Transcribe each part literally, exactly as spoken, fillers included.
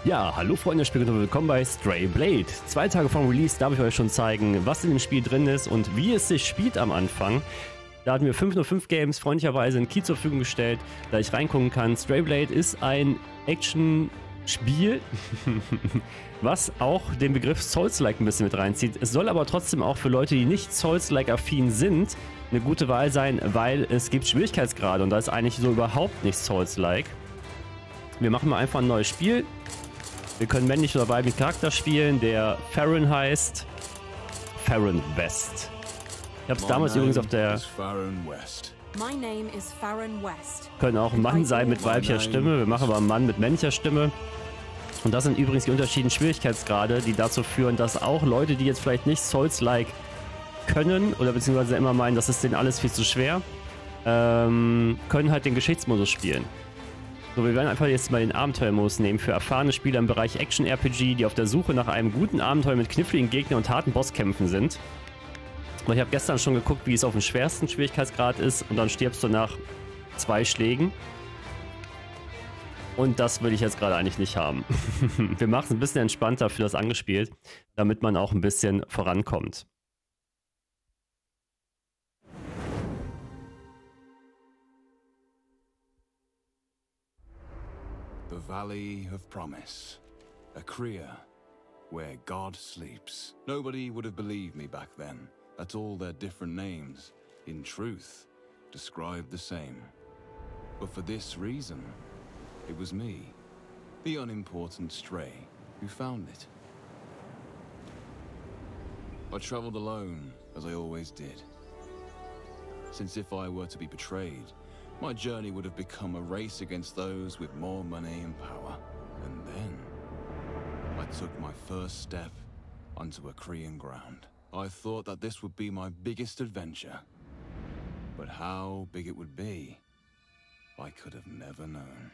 Ja, hallo Freunde der Spiele und willkommen bei Stray Blade. Zwei Tage vor Release darf ich euch schon zeigen, was in dem Spiel drin ist und wie es sich spielt am Anfang. Da hatten wir fünf null fünf Games freundlicherweise einen Key zur Verfügung gestellt, da ich reingucken kann. Stray Blade ist ein Action-Spiel, was auch den Begriff Souls-like ein bisschen mit reinzieht. Es soll aber trotzdem auch für Leute, die nicht Souls-like-affin sind, eine gute Wahl sein, weil es gibt Schwierigkeitsgrade und da ist eigentlich so überhaupt nicht Souls-like. Wir machen mal einfach ein neues Spiel. Wir können männlich oder weiblich Charakter spielen, der Farron heißt. Farron West. Ich habe es damals übrigens auf der... Können auch ein Mann sein mit weiblicher Stimme. Wir machen aber einen Mann mit männlicher Stimme. Und das sind übrigens die unterschiedlichen Schwierigkeitsgrade, die dazu führen, dass auch Leute, die jetzt vielleicht nicht Souls-like können oder beziehungsweise immer meinen, das ist denen alles viel zu schwer, ähm, können halt den Geschichtsmodus spielen. So, wir werden einfach jetzt mal den Abenteuermodus nehmen für erfahrene Spieler im Bereich Action-R P G, die auf der Suche nach einem guten Abenteuer mit kniffligen Gegnern und harten Bosskämpfen sind. Und ich habe gestern schon geguckt, wie es auf dem schwersten Schwierigkeitsgrad ist und dann stirbst du nach zwei Schlägen. Und das will ich jetzt gerade eigentlich nicht haben. Wir machen es ein bisschen entspannter für das angespielt, damit man auch ein bisschen vorankommt. The Valley of Promise, Akria, where God sleeps. Nobody would have believed me back then, that all their different names, in truth, described the same. But for this reason, it was me, the unimportant stray, who found it. I traveled alone, as I always did. Since if I were to be betrayed, my journey would have become a race against those with more money and power. And then, I took my first step onto Akrian ground. I thought that this would be my biggest adventure. But how big it would be, I could have never known.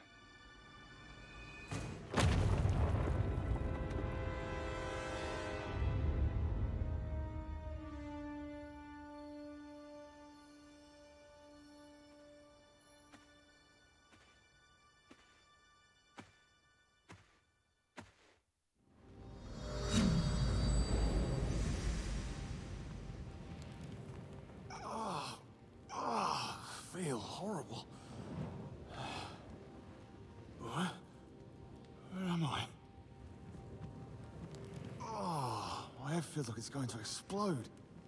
Feel horrible. What? Where am I? Oh, my head feels like it's going to explode.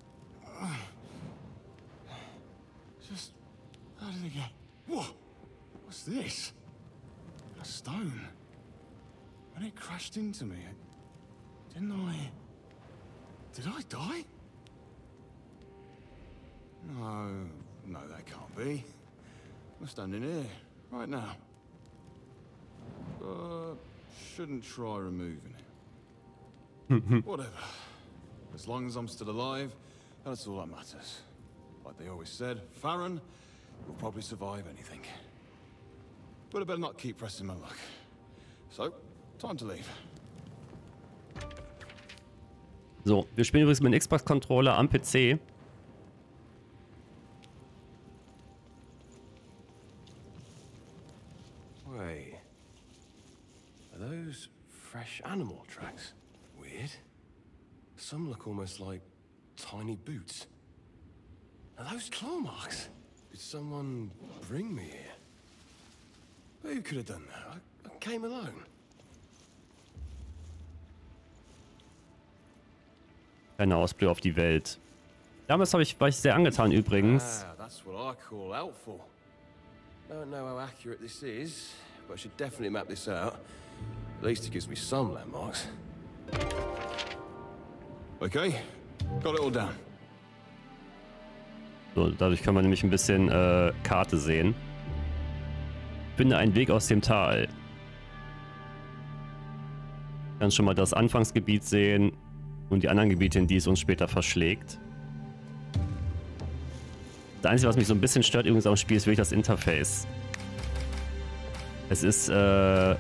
Just how did it get? Whoa! What's this? A stone. When it crashed into me, didn't I? Did I die? No. No, that can't be. I'm standing here, right now. But shouldn't try removing it. Whatever. As long as I'm still alive, that's all that matters. Like they always said, Farron will probably survive anything. But I better not keep pressing my luck. So, time to leave. So, wir spielen übrigens mit dem Xbox-Controller am P C. Fresh animal tracks. Weird. Some look almost like tiny boots. Are those claw marks? Did someone bring me here? Who could have done that? I, I came alone. Kleiner Ausblick auf die Welt. Damals habe ich, war ich sehr angetan übrigens. Ah, that's what I call helpful. Don't know how accurate this is, but I should definitely map this out. At least it gives me some landmarks. Okay, got it all down. So, dadurch kann man nämlich ein bisschen äh, Karte sehen. Finde einen Weg aus dem Tal. Kannst schon mal das Anfangsgebiet sehen und die anderen Gebiete, in die es uns später verschlägt. Das Einzige, was mich so ein bisschen stört übrigens am Spiel, ist wirklich das Interface. Es ist äh,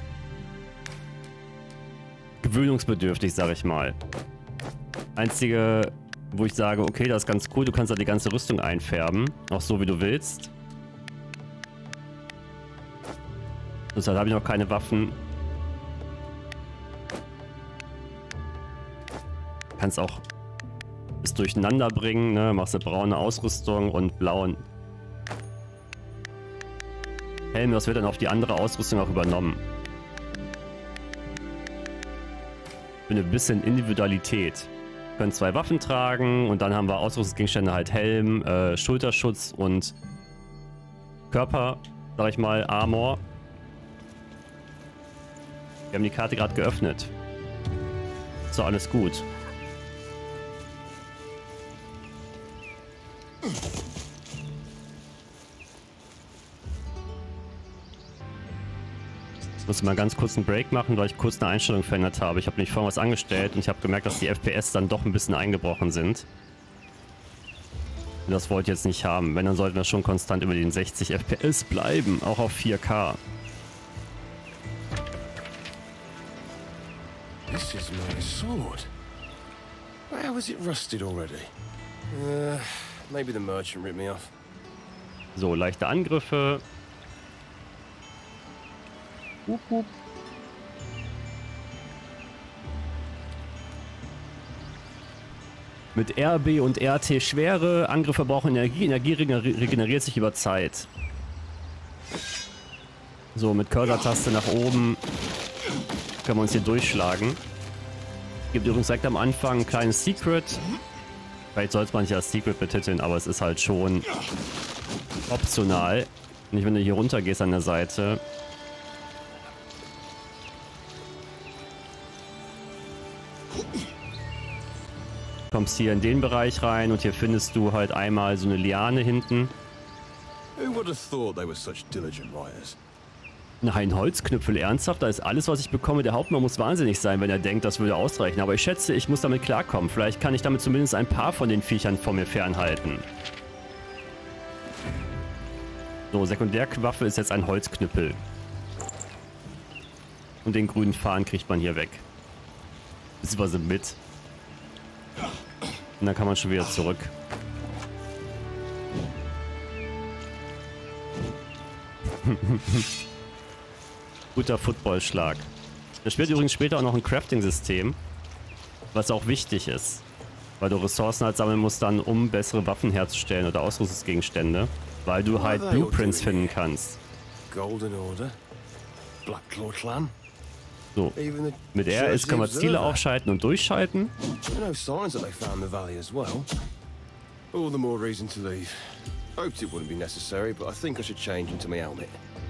gewöhnungsbedürftig, sag ich mal. Einzige, wo ich sage, okay, das ist ganz cool, du kannst da die ganze Rüstung einfärben, auch so wie du willst. Deshalb habe ich noch keine Waffen. Kannst auch es durcheinander bringen, ne? Machst du braune Ausrüstung und blauen Helm. Das wird dann auf die andere Ausrüstung auch übernommen. Für ein bisschen Individualität. Wir können zwei Waffen tragen und dann haben wir Ausrüstungsgegenstände, halt Helm, äh, Schulterschutz und Körper, sag ich mal, Armor. Wir haben die Karte gerade geöffnet. So, alles gut. Ich muss mal ganz kurz einen Break machen, weil ich kurz eine Einstellung verändert habe. Ich habe nämlich vorhin was angestellt und ich habe gemerkt, dass die F P S dann doch ein bisschen eingebrochen sind. Und das wollte ich jetzt nicht haben. Wenn, dann sollten wir schon konstant über den sechzig F P S bleiben, auch auf vier K. This is my sword. How is it rusted already? Uh, maybe the merchant ripped me off. So, leichte Angriffe. Hup, hup. Mit R B und R T schwere Angriffe brauchen Energie. Energie regeneriert sich über Zeit. So, mit Cursor-Taste nach oben können wir uns hier durchschlagen. Gibt übrigens direkt am Anfang ein kleines Secret. Vielleicht sollte man nicht als Secret betiteln, aber es ist halt schon optional. Nicht, wenn du hier runter gehst an der Seite. Kommst hier in den Bereich rein und hier findest du halt einmal so eine Liane hinten. Who would have thought they were such diligent writers? Nein, Holzknüpfel, ernsthaft? Da ist alles, was ich bekomme. Der Hauptmann muss wahnsinnig sein, wenn er denkt, das würde ausreichen. Aber ich schätze, ich muss damit klarkommen. Vielleicht kann ich damit zumindest ein paar von den Viechern von mir fernhalten. So, Sekundärwaffe ist jetzt ein Holzknüppel. Und den grünen Faden kriegt man hier weg. Beziehungsweise mit. Und dann kann man schon wieder zurück. Guter Footballschlag. Das spielt übrigens später auch noch ein Crafting-System, was auch wichtig ist. Weil du Ressourcen halt sammeln musst dann, um bessere Waffen herzustellen oder Ausrüstungsgegenstände. Weil du halt Blueprints finden kannst. Golden Order, Black Claw Clan. So, mit R S können wir Ziele aufschalten und durchschalten. No signs that they found the valley as well. All the more reason to leave. Hoped it wouldn't be necessary, but I think I should change into my helmet.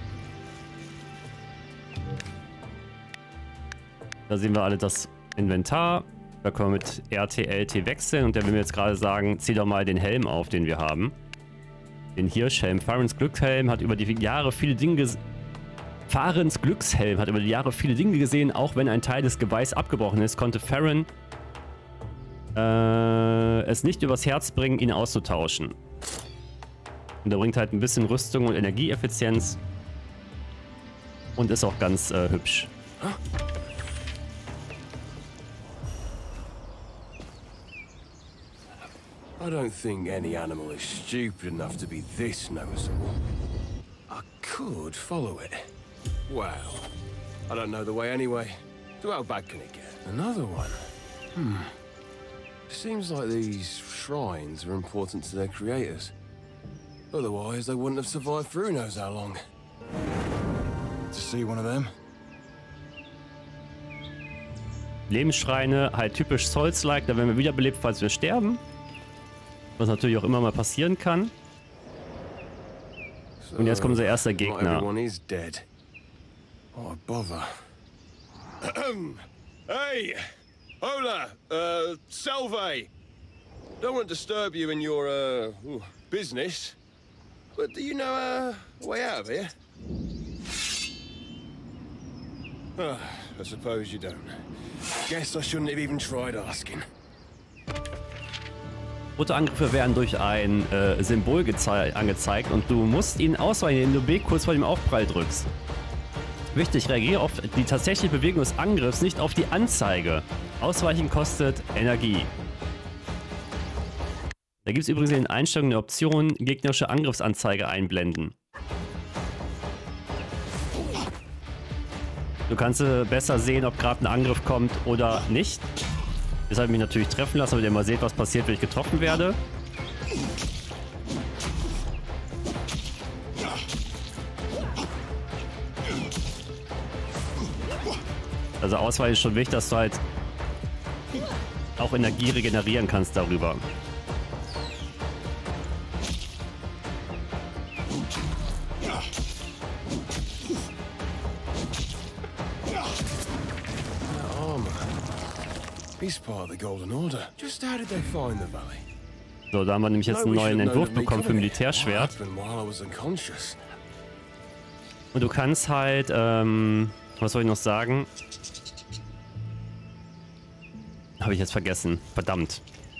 Da sehen wir alle das Inventar. Da können wir mit R T L T wechseln und der will mir jetzt gerade sagen, zieh doch mal den Helm auf, den wir haben. Den Hirschhelm. Farrens Glückshelm hat über die Jahre viele Dinge gesehen. Farrens Glückshelm hat über die Jahre viele Dinge gesehen, auch wenn ein Teil des Geweihs abgebrochen ist, konnte Farron äh, es nicht übers Herz bringen, ihn auszutauschen. Und er bringt halt ein bisschen Rüstung und Energieeffizienz und ist auch ganz äh, hübsch. I don't think any animal is stupid enough to be this noticeable. I could follow it. Well, I don't know the way anyway. So how bad can it get? Another one? Hmm. Seems like these shrines are important to their creators. Otherwise, they wouldn't have survived through knows how long. To see one of them? Lebensschreine, halt typisch Souls-like, da werden wir wiederbelebt, falls wir sterben. Was natürlich auch immer mal passieren kann. Und jetzt kommt unser erster Gegner. Oh, bother. Hey! Hola! Uh, Salve! Don't want to disturb you in your, uh, ooh, business. But do you know uh, a way out of here? Uh, I suppose you don't. Guess I shouldn't have even tried asking. Rote Angriffe werden durch ein äh, Symbol angezeigt und du musst ihn ausweichen, indem du B kurz vor dem Aufprall drückst. Wichtig, reagiere auf die tatsächliche Bewegung des Angriffs, nicht auf die Anzeige. Ausweichen kostet Energie. Da gibt es übrigens in den Einstellungen eine Option, gegnerische Angriffsanzeige einblenden. Du kannst äh, besser sehen, ob gerade ein Angriff kommt oder nicht. Jetzt habe ich mich natürlich treffen lassen, damit ihr mal seht, was passiert, wenn ich getroffen werde. Also Ausweichen ist schon wichtig, dass du halt auch Energie regenerieren kannst darüber. He's part of the Golden Order. Just how did they find the valley? So, da haben wir nämlich jetzt einen neuen Entwurf bekommen für Militärschwert. Und du kannst halt, ähm, was soll ich noch sagen? Habe ich jetzt vergessen. Verdammt.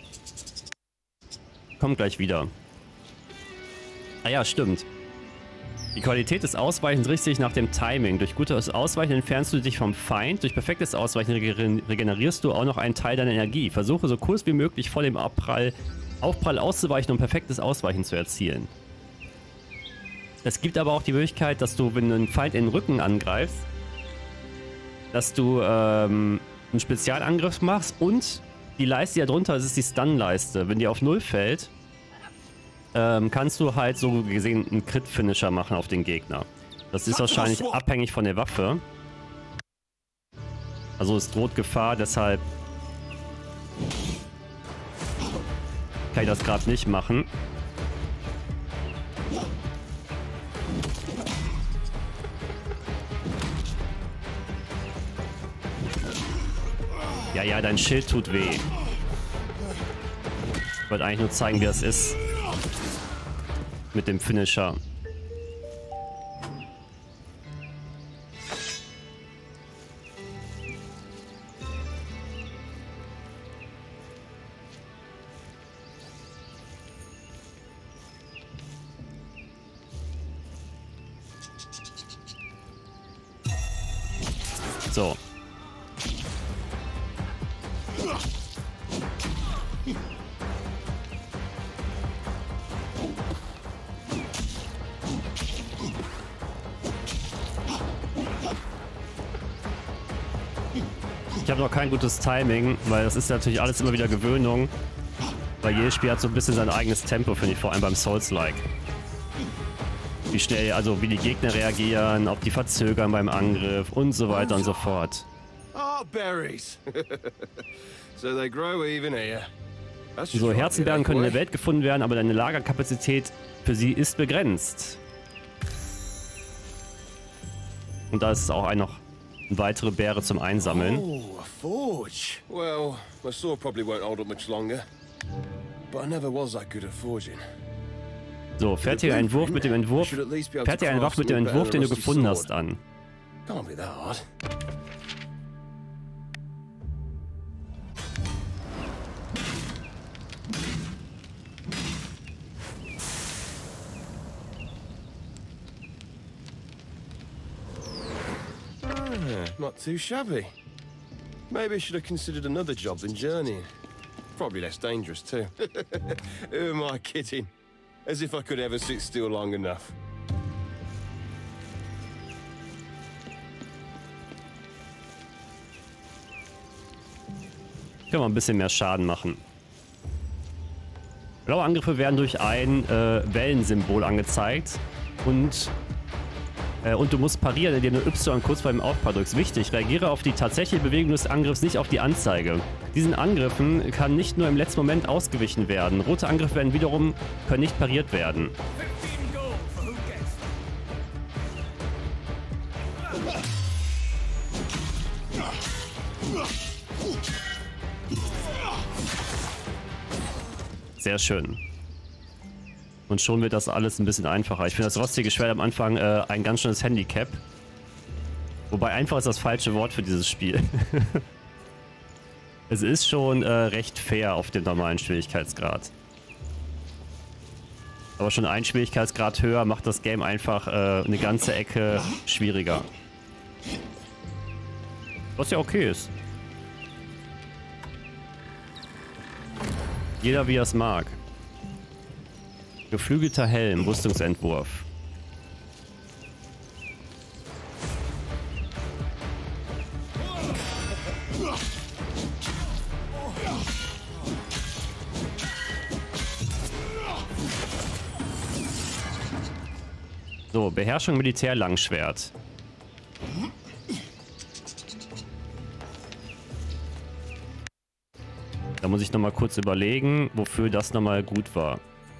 Kommt gleich wieder. Ah ja, stimmt. Die Qualität des Ausweichens richtet sich nach dem Timing. Durch gutes Ausweichen entfernst du dich vom Feind. Durch perfektes Ausweichen regenerierst du auch noch einen Teil deiner Energie. Versuche so kurz wie möglich vor dem Abprall, Aufprall auszuweichen, um perfektes Ausweichen zu erzielen. Es gibt aber auch die Möglichkeit, dass du, wenn du einen Feind in den Rücken angreifst, dass du ähm, einen Spezialangriff machst und die Leiste, die da drunter ist, ist die Stun-Leiste. Wenn die auf null fällt, ähm, kannst du halt so gesehen einen Crit-Finisher machen auf den Gegner. Das ist wahrscheinlich abhängig von der Waffe. Also es droht Gefahr, deshalb kann ich das gerade nicht machen. Ja, ja, dein Schild tut weh. Ich wollte eigentlich nur zeigen, wie das ist. Mit dem Finisher. So. Ich habe noch kein gutes Timing, weil das ist natürlich alles immer wieder Gewöhnung. Weil jedes Spiel hat so ein bisschen sein eigenes Tempo, finde ich, vor allem beim Souls-like. Wie schnell, also wie die Gegner reagieren, ob die verzögern beim Angriff und so weiter und so fort. Oh, berries. So they grow even here. So, Herzenbeeren können in der Welt gefunden werden, aber deine Lagerkapazität für sie ist begrenzt. Und da ist auch ein noch eine weitere Beere zum Einsammeln. Oh, a forge. Well, my sword probably won't hold up much longer. But I never was that good at forging. So, fertige einen Wurf mit dem Entwurf. Fertige einen Wurf mit dem Entwurf, den du gefunden hast, an. Can't be that hard. Not too shabby. Maybe I should have considered another job than journeying. Probably less dangerous too. Who am I kidding? As if I could ever sit still long enough. Können wir ein bisschen mehr Schaden machen. Blaue Angriffe werden durch ein äh, Wellensymbol angezeigt und Und du musst parieren, indem du Y kurz vor dem Aufprall drückst. Wichtig, reagiere auf die tatsächliche Bewegung des Angriffs, nicht auf die Anzeige. Diesen Angriffen kann nicht nur im letzten Moment ausgewichen werden. Rote Angriffe werden wiederum, können nicht pariert werden. Sehr schön. Und schon wird das alles ein bisschen einfacher. Ich finde das rostige Schwert am Anfang äh, ein ganz schönes Handicap. Wobei einfach ist das falsche Wort für dieses Spiel. Es ist schon äh, recht fair auf dem normalen Schwierigkeitsgrad. Aber schon ein Schwierigkeitsgrad höher macht das Game einfach äh, eine ganze Ecke schwieriger. Was ja okay ist. Jeder wie er es mag. Geflügelter Helm, Rüstungsentwurf. So, Beherrschung Militär-Langschwert. Da muss ich nochmal kurz überlegen, wofür das nochmal gut war.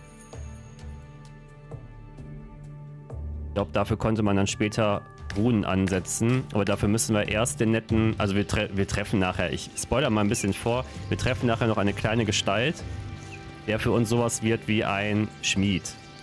Ich glaube, dafür konnte man dann später Runen ansetzen. Aber dafür müssen wir erst den netten... Also wir, tre wir treffen nachher... Ich spoilere mal ein bisschen vor. Wir treffen nachher noch eine kleine Gestalt, der für uns sowas wird wie ein Schmied.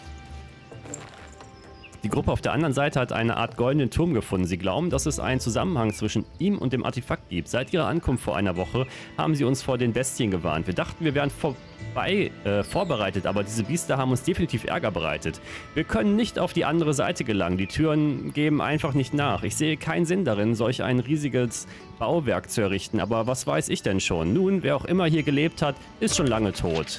Die Gruppe auf der anderen Seite hat eine Art goldenen Turm gefunden. Sie glauben, dass es einen Zusammenhang zwischen ihm und dem Artefakt gibt. Seit ihrer Ankunft vor einer Woche haben sie uns vor den Bestien gewarnt. Wir dachten, wir wären vorbei, äh, vorbereitet, aber diese Biester haben uns definitiv Ärger bereitet. Wir können nicht auf die andere Seite gelangen. Die Türen geben einfach nicht nach. Ich sehe keinen Sinn darin, solch ein riesiges Bauwerk zu errichten. Aber was weiß ich denn schon? Nun, wer auch immer hier gelebt hat, ist schon lange tot.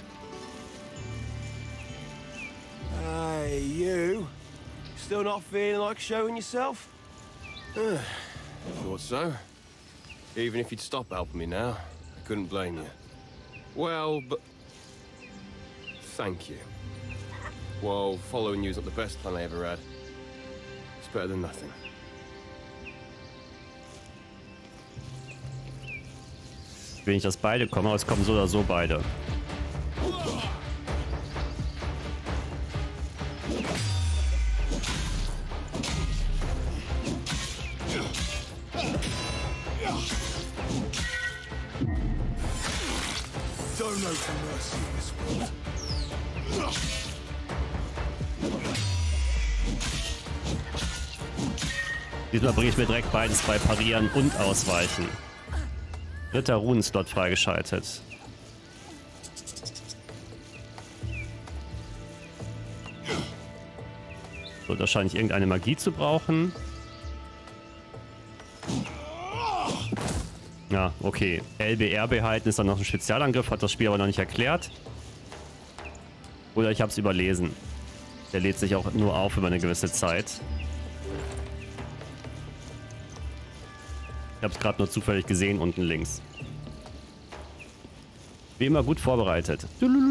Hey, you. Still not feeling like showing yourself? Uh, thought so. Even if you'd stop helping me now, I couldn't blame you. Well, but... Thank you. Well, following you is not the best plan I ever had. It's better than nothing. Ich will nicht, dass beide kommen, aber es kommen so oder so beide. Diesmal bringe ich mir direkt beides bei Parieren und Ausweichen. Dritter Runenslot freigeschaltet. So, da scheine ich irgendeine Magie zu brauchen. Ja, okay. L B R behalten ist dann noch ein Spezialangriff, hat das Spiel aber noch nicht erklärt. Oder ich habe es überlesen. Der lädt sich auch nur auf über eine gewisse Zeit. Ich habe es gerade nur zufällig gesehen, unten links. Wie immer gut vorbereitet.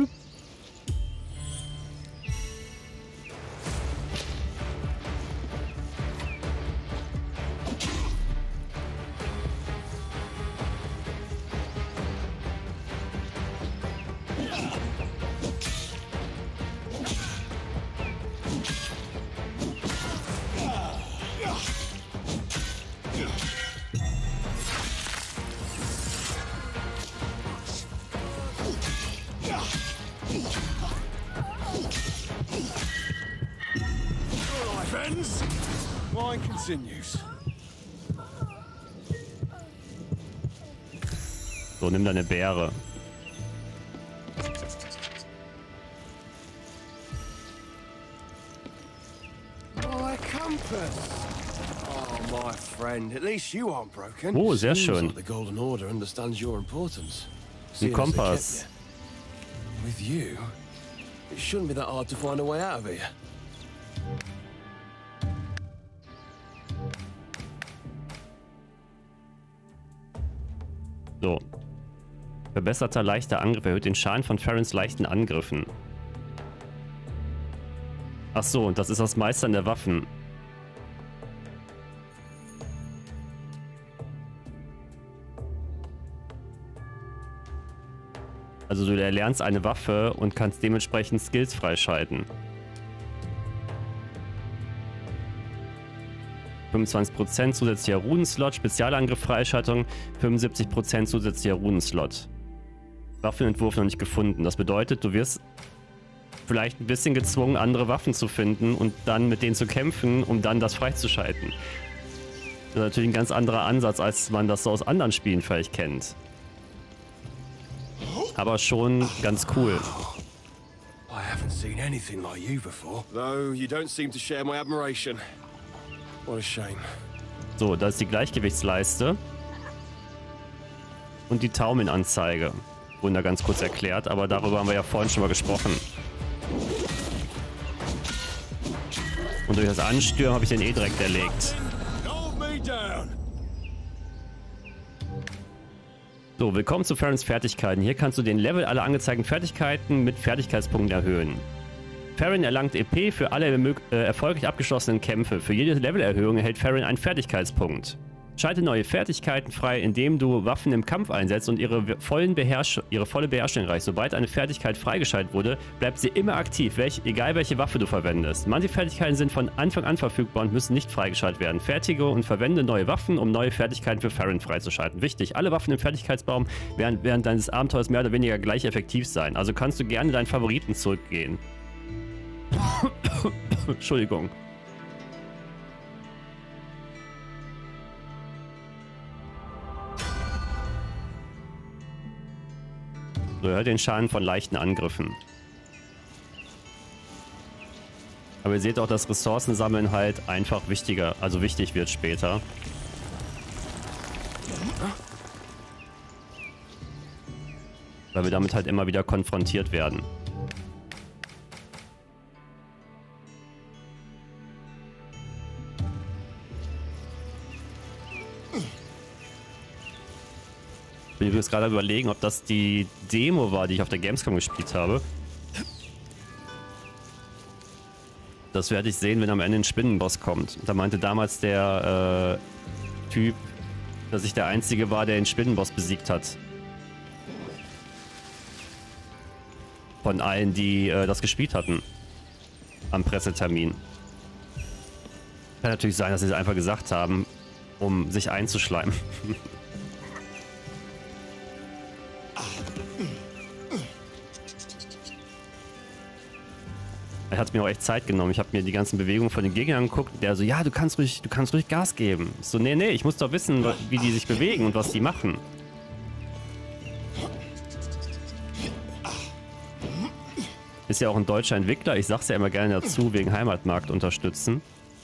So, nimm deine Beere. My compass. Oh, my friend. At least you aren't broken. Oh, sehr Seems schön. like the Golden Order understands your importance. Ein Seeing as they Kompass. kept you. With you, it shouldn't be that hard to find a way out of here. So. Verbesserter leichter Angriff erhöht den Schaden von Farrons leichten Angriffen. Ach so, und das ist das Meistern der Waffen. Also du erlernst eine Waffe und kannst dementsprechend Skills freischalten. fünfundzwanzig Prozent zusätzlicher Runenslot, Spezialangriff Freischaltung, fünfundsiebzig Prozent zusätzlicher Runenslot. Waffenentwurf noch nicht gefunden. Das bedeutet, du wirst vielleicht ein bisschen gezwungen, andere Waffen zu finden und dann mit denen zu kämpfen, um dann das freizuschalten. Das ist natürlich ein ganz anderer Ansatz, als man das so aus anderen Spielen vielleicht kennt. Aber schon ganz cool. I haven't seen anything like you before. Though you don't seem to share my admiration. What a shame. So, da ist die Gleichgewichtsleiste. Und die Taumelnanzeige. Wurden da ganz kurz erklärt, aber darüber haben wir ja vorhin schon mal gesprochen. Und durch das Anstürmen habe ich den eh direkt erlegt. So, willkommen zu Farrons Fertigkeiten. Hier kannst du den Level aller angezeigten Fertigkeiten mit Fertigkeitspunkten erhöhen. Farron erlangt E P für alle äh, erfolgreich abgeschlossenen Kämpfe. Für jede Levelerhöhung erhält Farron einen Fertigkeitspunkt. Schalte neue Fertigkeiten frei, indem du Waffen im Kampf einsetzt und ihre, vollen Beherrsch ihre volle Beherrschung erreichst. Sobald eine Fertigkeit freigeschaltet wurde, bleibt sie immer aktiv, welch, egal welche Waffe du verwendest. Manche Fertigkeiten sind von Anfang an verfügbar und müssen nicht freigeschaltet werden. Fertige und verwende neue Waffen, um neue Fertigkeiten für Farron freizuschalten. Wichtig, alle Waffen im Fertigkeitsbaum werden während deines Abenteuers mehr oder weniger gleich effektiv sein. Also kannst du gerne deinen Favoriten zurückgehen. Entschuldigung. So, hört den Schaden von leichten Angriffen. Aber ihr seht auch, dass Ressourcensammeln halt einfach wichtiger, also wichtig wird später. Weil wir damit halt immer wieder konfrontiert werden. Ich bin übrigens gerade überlegen, ob das die Demo war, die ich auf der Gamescom gespielt habe. Das werde ich sehen, wenn am Ende ein Spinnenboss kommt. Da meinte damals der äh, Typ, dass ich der Einzige war, der den Spinnenboss besiegt hat. Von allen, die äh, das gespielt hatten. Am Pressetermin. Kann natürlich sein, dass sie es einfach gesagt haben, um sich einzuschleimen. Er hat mir auch echt Zeit genommen. Ich habe mir die ganzen Bewegungen von den Gegnern angeguckt. Der so, ja, du kannst ruhig, du kannst ruhig Gas geben. Ich so, nee, nee, ich muss doch wissen, wie die sich bewegen und was die machen. Ist ja auch ein deutscher Entwickler. Ich sag's ja immer gerne dazu, wegen Heimatmarkt unterstützen.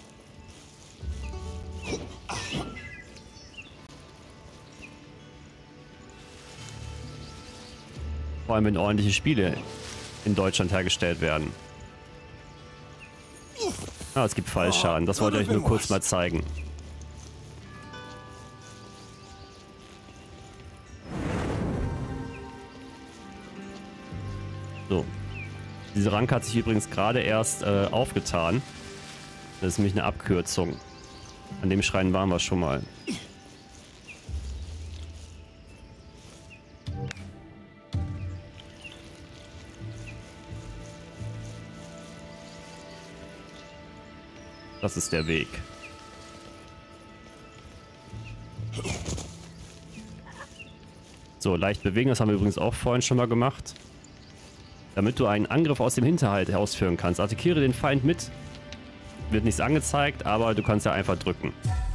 Vor allem, wenn ordentliche Spiele in Deutschland hergestellt werden. Ah, es gibt Fallschaden. Das wollte ich euch nur kurz mal zeigen. So. Diese Ranke hat sich übrigens gerade erst äh, aufgetan. Das ist nämlich eine Abkürzung. An dem Schrein waren wir schon mal. Das ist der Weg. So, leicht bewegen, das haben wir übrigens auch vorhin schon mal gemacht. Damit du einen Angriff aus dem Hinterhalt ausführen kannst. Attackiere den Feind mit. Wird nichts angezeigt, aber du kannst ja einfach drücken.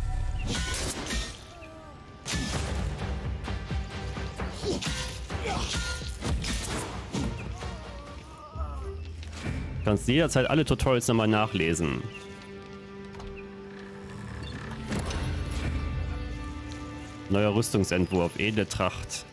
Du kannst jederzeit alle Tutorials nochmal nachlesen. Neuer Rüstungsentwurf, edle Tracht.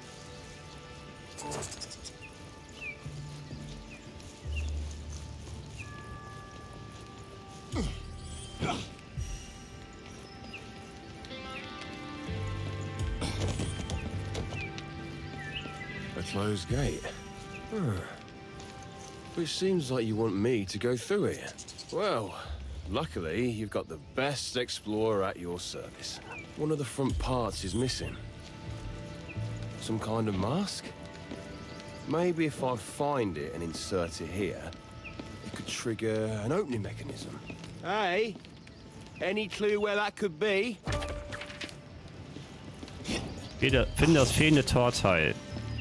A closed gate. Huh. Which seems like you want me to go through it. Well, luckily you've got the best explorer at your service. One of the front parts is missing. Some kind of mask? Maybe if I find it and insert it here, it could trigger an opening mechanism. Hey, any clue where that could be? Finde das fehlende Torteil.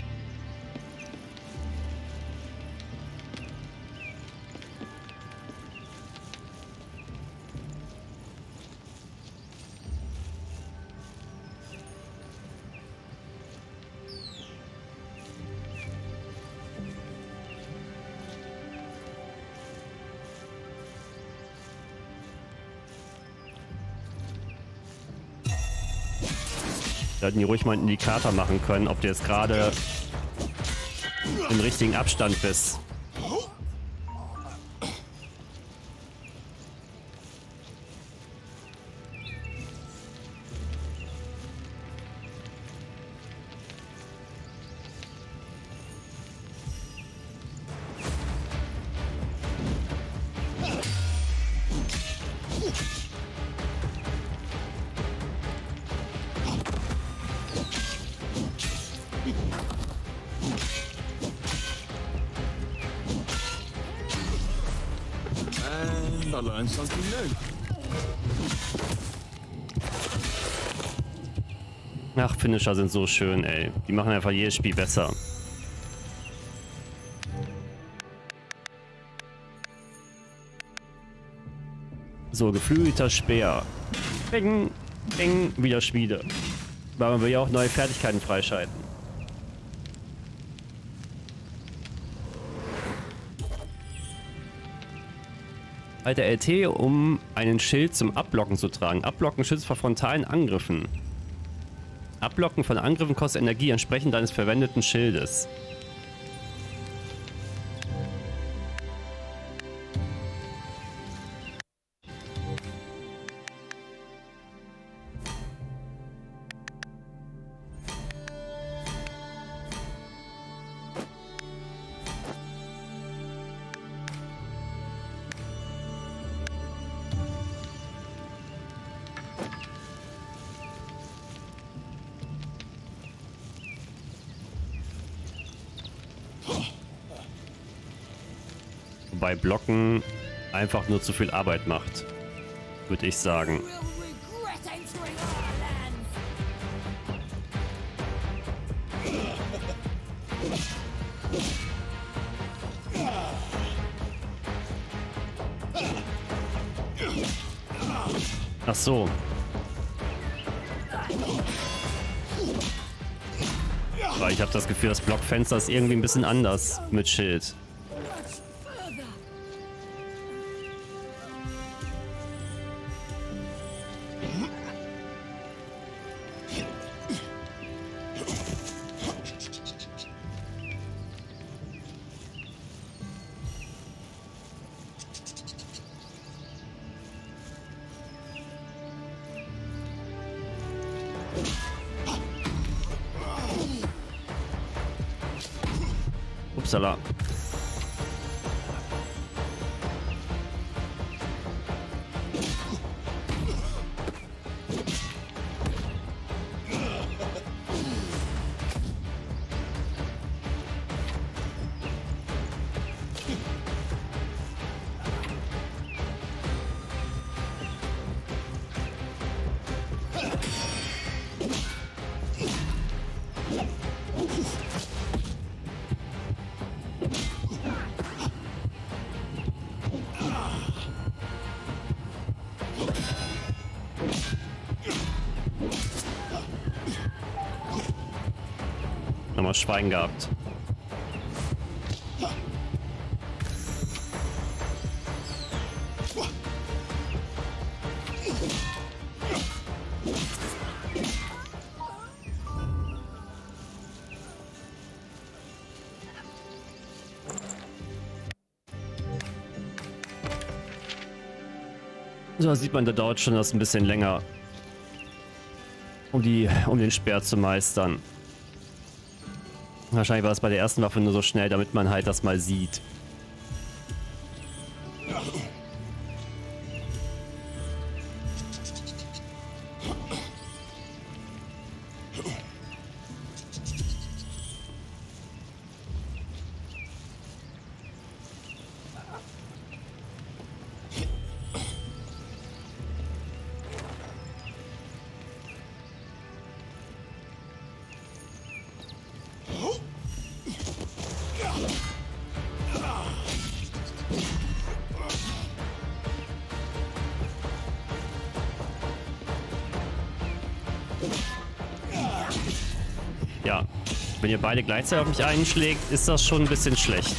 Da hätten die ruhig mal einen Indikator machen können, ob du jetzt gerade im richtigen Abstand bist. I learned something new. Ach, Finisher sind so schön, ey. Die machen einfach jedes Spiel besser. So, geflügelter Speer. Bing, bing, wieder Schmiede. Weil man will ja auch neue Fertigkeiten freischalten. Alter L T, um einen Schild zum Abblocken zu tragen. Abblocken schützt vor frontalen Angriffen. Abblocken von Angriffen kostet Energie entsprechend deines verwendeten Schildes. Wobei Blocken einfach nur zu viel Arbeit macht, würde ich sagen. Ach so. Weil ich habe das Gefühl, das Blockfenster ist irgendwie ein bisschen anders mit Schild. Upsala. Nochmal Schwein gehabt. So, da sieht man, da dauert schon das ein bisschen länger, um die, um den Speer zu meistern. Wahrscheinlich war es bei der ersten Waffe nur so schnell, damit man halt das mal sieht. Ja, wenn ihr beide gleichzeitig auf mich einschlägt, ist das schon ein bisschen schlecht.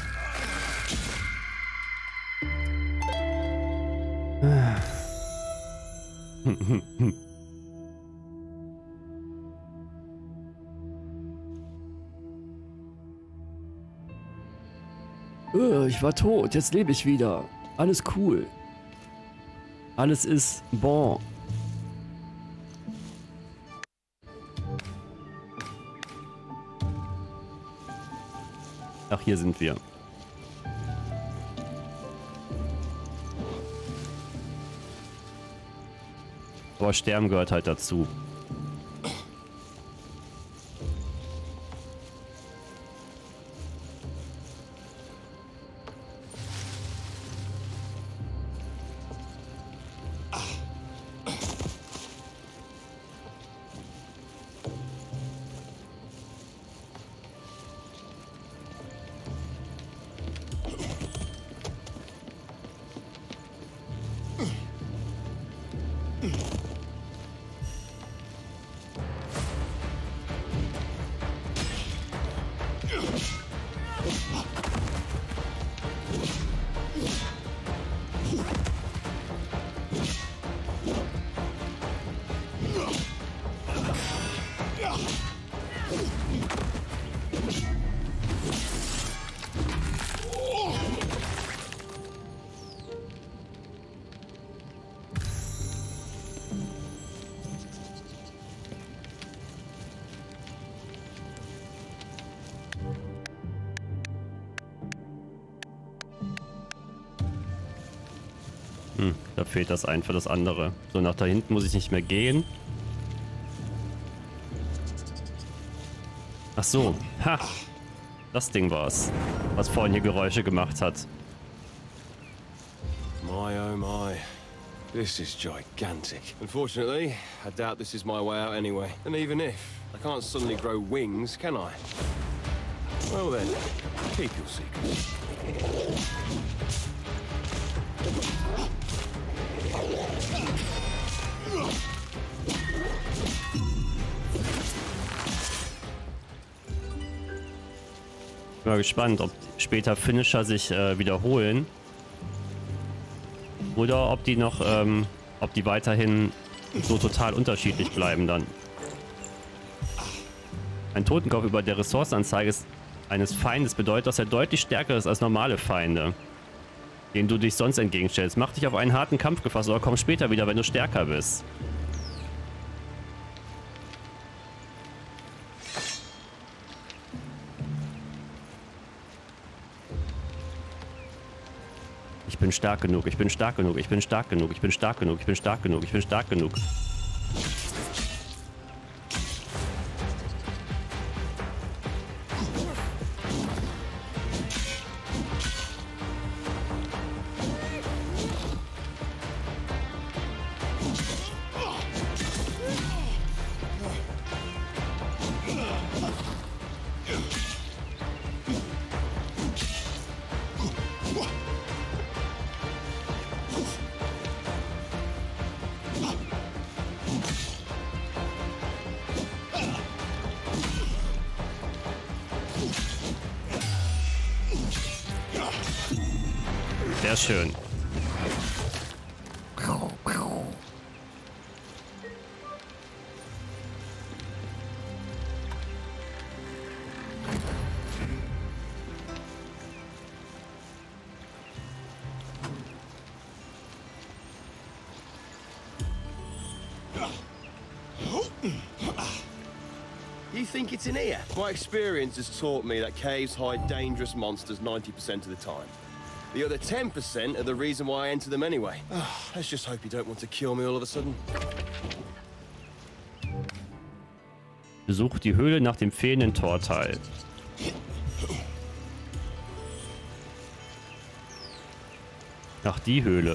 Ich war tot, jetzt lebe ich wieder. Alles cool. Alles ist bon. Ach, hier sind wir. Aber Sterben gehört halt dazu. Hm, da fehlt das ein für das andere. So, nach da hinten muss ich nicht mehr gehen. Ach so. Ha! Das Ding war's, was vorhin hier Geräusche gemacht hat. My oh my. This is gigantic. Unfortunately, I doubt this is my way out anyway. And even if, I can't suddenly grow wings, can I? Well then, keep your secrets. Ich bin mal gespannt, ob später Finisher sich äh, wiederholen. Oder ob die noch, ähm, ob die weiterhin so total unterschiedlich bleiben dann. Ein Totenkopf über der Ressourcenanzeige eines Feindes bedeutet, dass er deutlich stärker ist als normale Feinde, denen du dich sonst entgegenstellst. Mach dich auf einen harten Kampf gefasst oder komm später wieder, wenn du stärker bist. Ich bin stark genug, ich bin stark genug, ich bin stark genug, ich bin stark genug, ich bin stark genug, ich bin stark genug. Sehr schön. You think it's in here? My experience has taught me that caves hide dangerous monsters ninety percent of the time. The other ten percent are the reason why I enter them anyway. Oh, let's just hope you don't want to kill me all of a sudden. Besuch die Höhle nach dem fehlenden Torteil. Ach, die Höhle.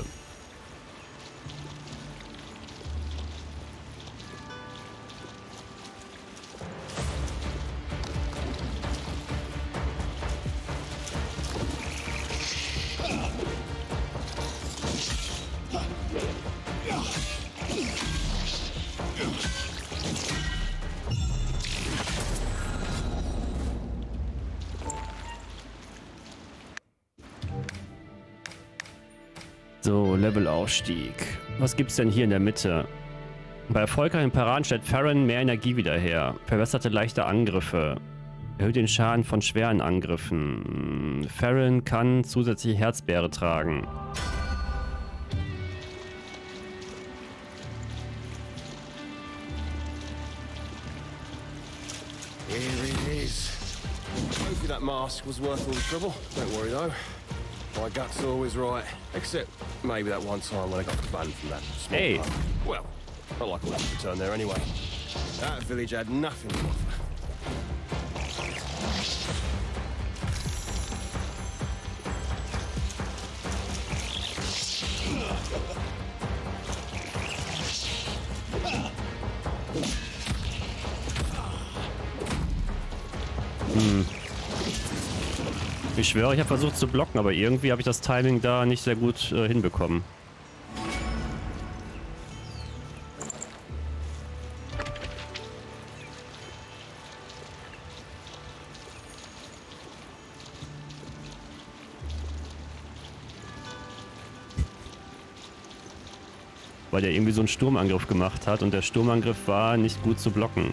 So, Levelaufstieg. Was gibt's denn hier in der Mitte? Bei erfolgreichen Paraden stellt Farron mehr Energie wieder her. Verbesserte leichte Angriffe. Erhöht den Schaden von schweren Angriffen. Farron kann zusätzliche Herzbeere tragen. Here it is. Hopefully that mask was worth all the trouble. Don't worry though. My gut's always right. Except maybe that one time when I got banned from that small Hey. pub. Well, not like I wanted to return there anyway. That village had nothing to offer. Hm. Ich schwöre, ich habe versucht zu blocken, aber irgendwie habe ich das Timing da nicht sehr gut äh, hinbekommen. Weil der irgendwie so einen Sturmangriff gemacht hat und der Sturmangriff war nicht gut zu blocken.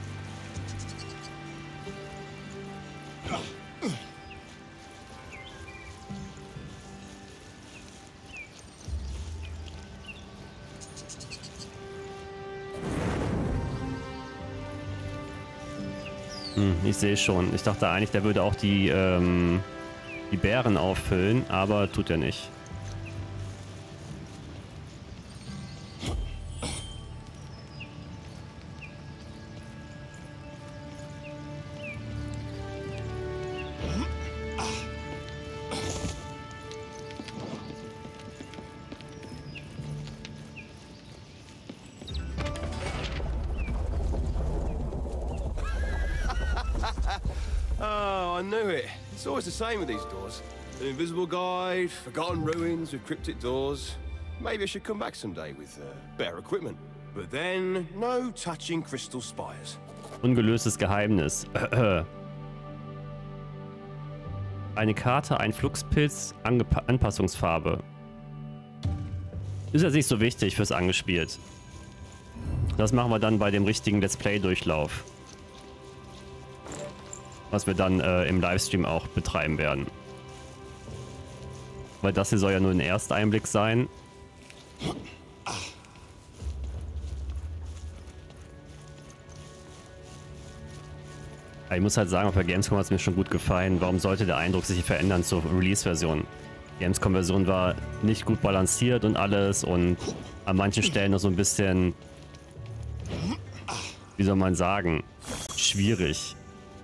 Hm, ich sehe schon. Ich dachte eigentlich, der würde auch die, ähm, die Beeren auffüllen, aber tut er nicht. Oh, I knew it. It's always the same with these doors. An invisible guide, forgotten ruins with cryptic doors. Maybe I should come back someday with uh, better equipment. But then, no touching crystal spires. Ungelöstes Geheimnis. Eine Karte, ein Fluxpilz, Angepa Anpassungsfarbe. Ist jetzt nicht so wichtig fürs Angespielt. Das machen wir dann bei dem richtigen Let's Play-Durchlauf. Was wir dann äh, im Livestream auch betreiben werden. Weil das hier soll ja nur ein Ersteinblick sein. Ich muss halt sagen, auf der Gamescom hat es mir schon gut gefallen. Warum sollte der Eindruck sich verändern zur Release-Version? Die Gamescom-Version war nicht gut balanciert und alles und an manchen Stellen noch so ein bisschen, wie soll man sagen, schwierig.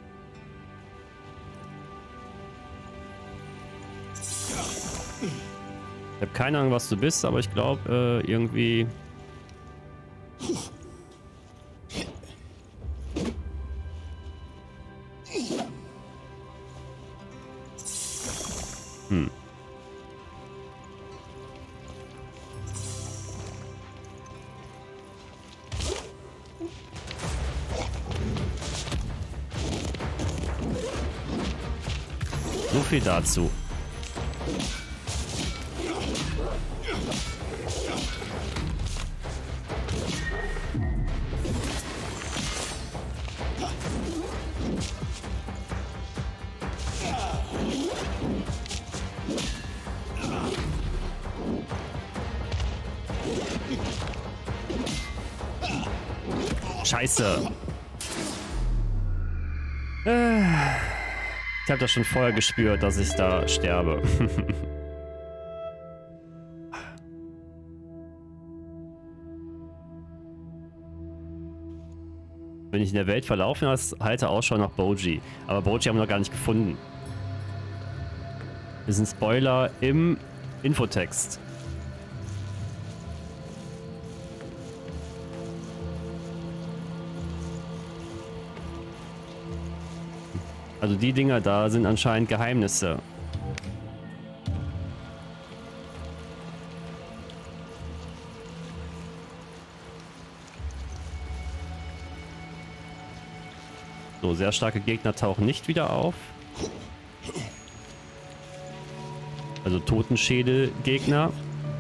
Ich habe keine Ahnung, was du bist, aber ich glaube, äh, irgendwie... Hm. So viel dazu. Scheiße. Äh, ich habe das schon vorher gespürt, dass ich da sterbe. Wenn ich in der Welt verlaufen halte Ausschau nach Boji. Aber Boji haben wir noch gar nicht gefunden. Das ist ein Spoiler im Infotext. Also die Dinger da sind anscheinend Geheimnisse. So, sehr starke Gegner tauchen nicht wieder auf. Also Totenschädel-Gegner.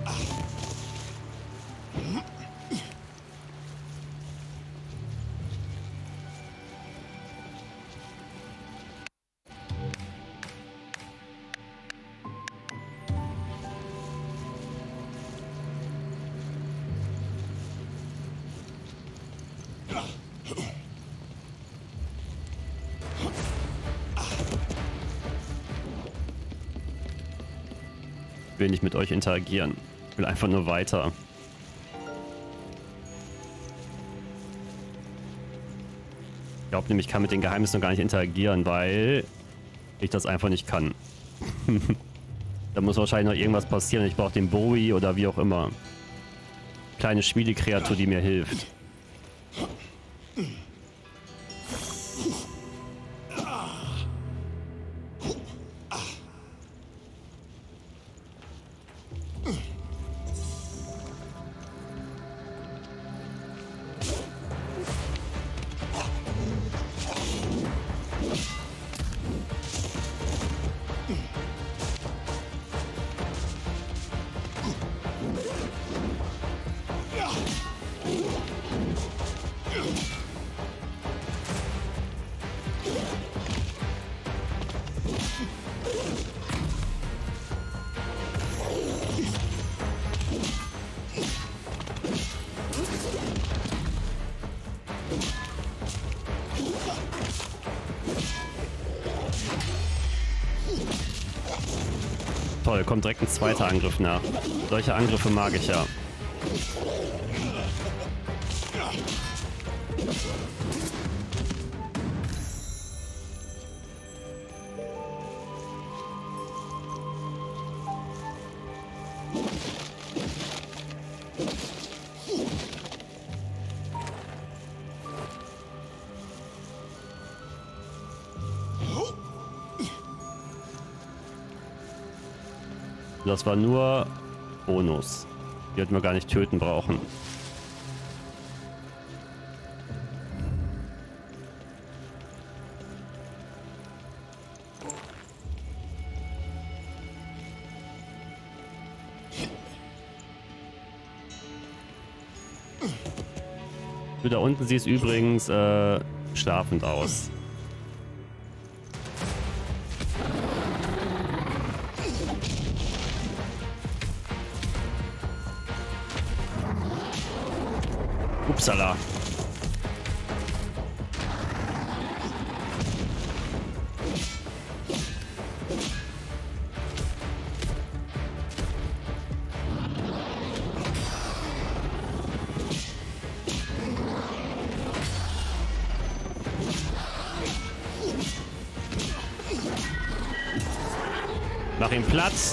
Ich will nicht mit euch interagieren. Ich will einfach nur weiter. Ich glaube nämlich, ich kann mit den Geheimnissen noch gar nicht interagieren, weil ich das einfach nicht kann. Da muss wahrscheinlich noch irgendwas passieren. Ich brauche den Bowie oder wie auch immer. Kleine Schmiedekreatur, die mir hilft. Toll, kommt direkt ein zweiter Angriff nach. Solche Angriffe mag ich ja. Das war nur Bonus. Die hätten wir gar nicht töten brauchen. Du, da unten siehst übrigens äh, schlafend aus. Upsala. Mach ihm Platz.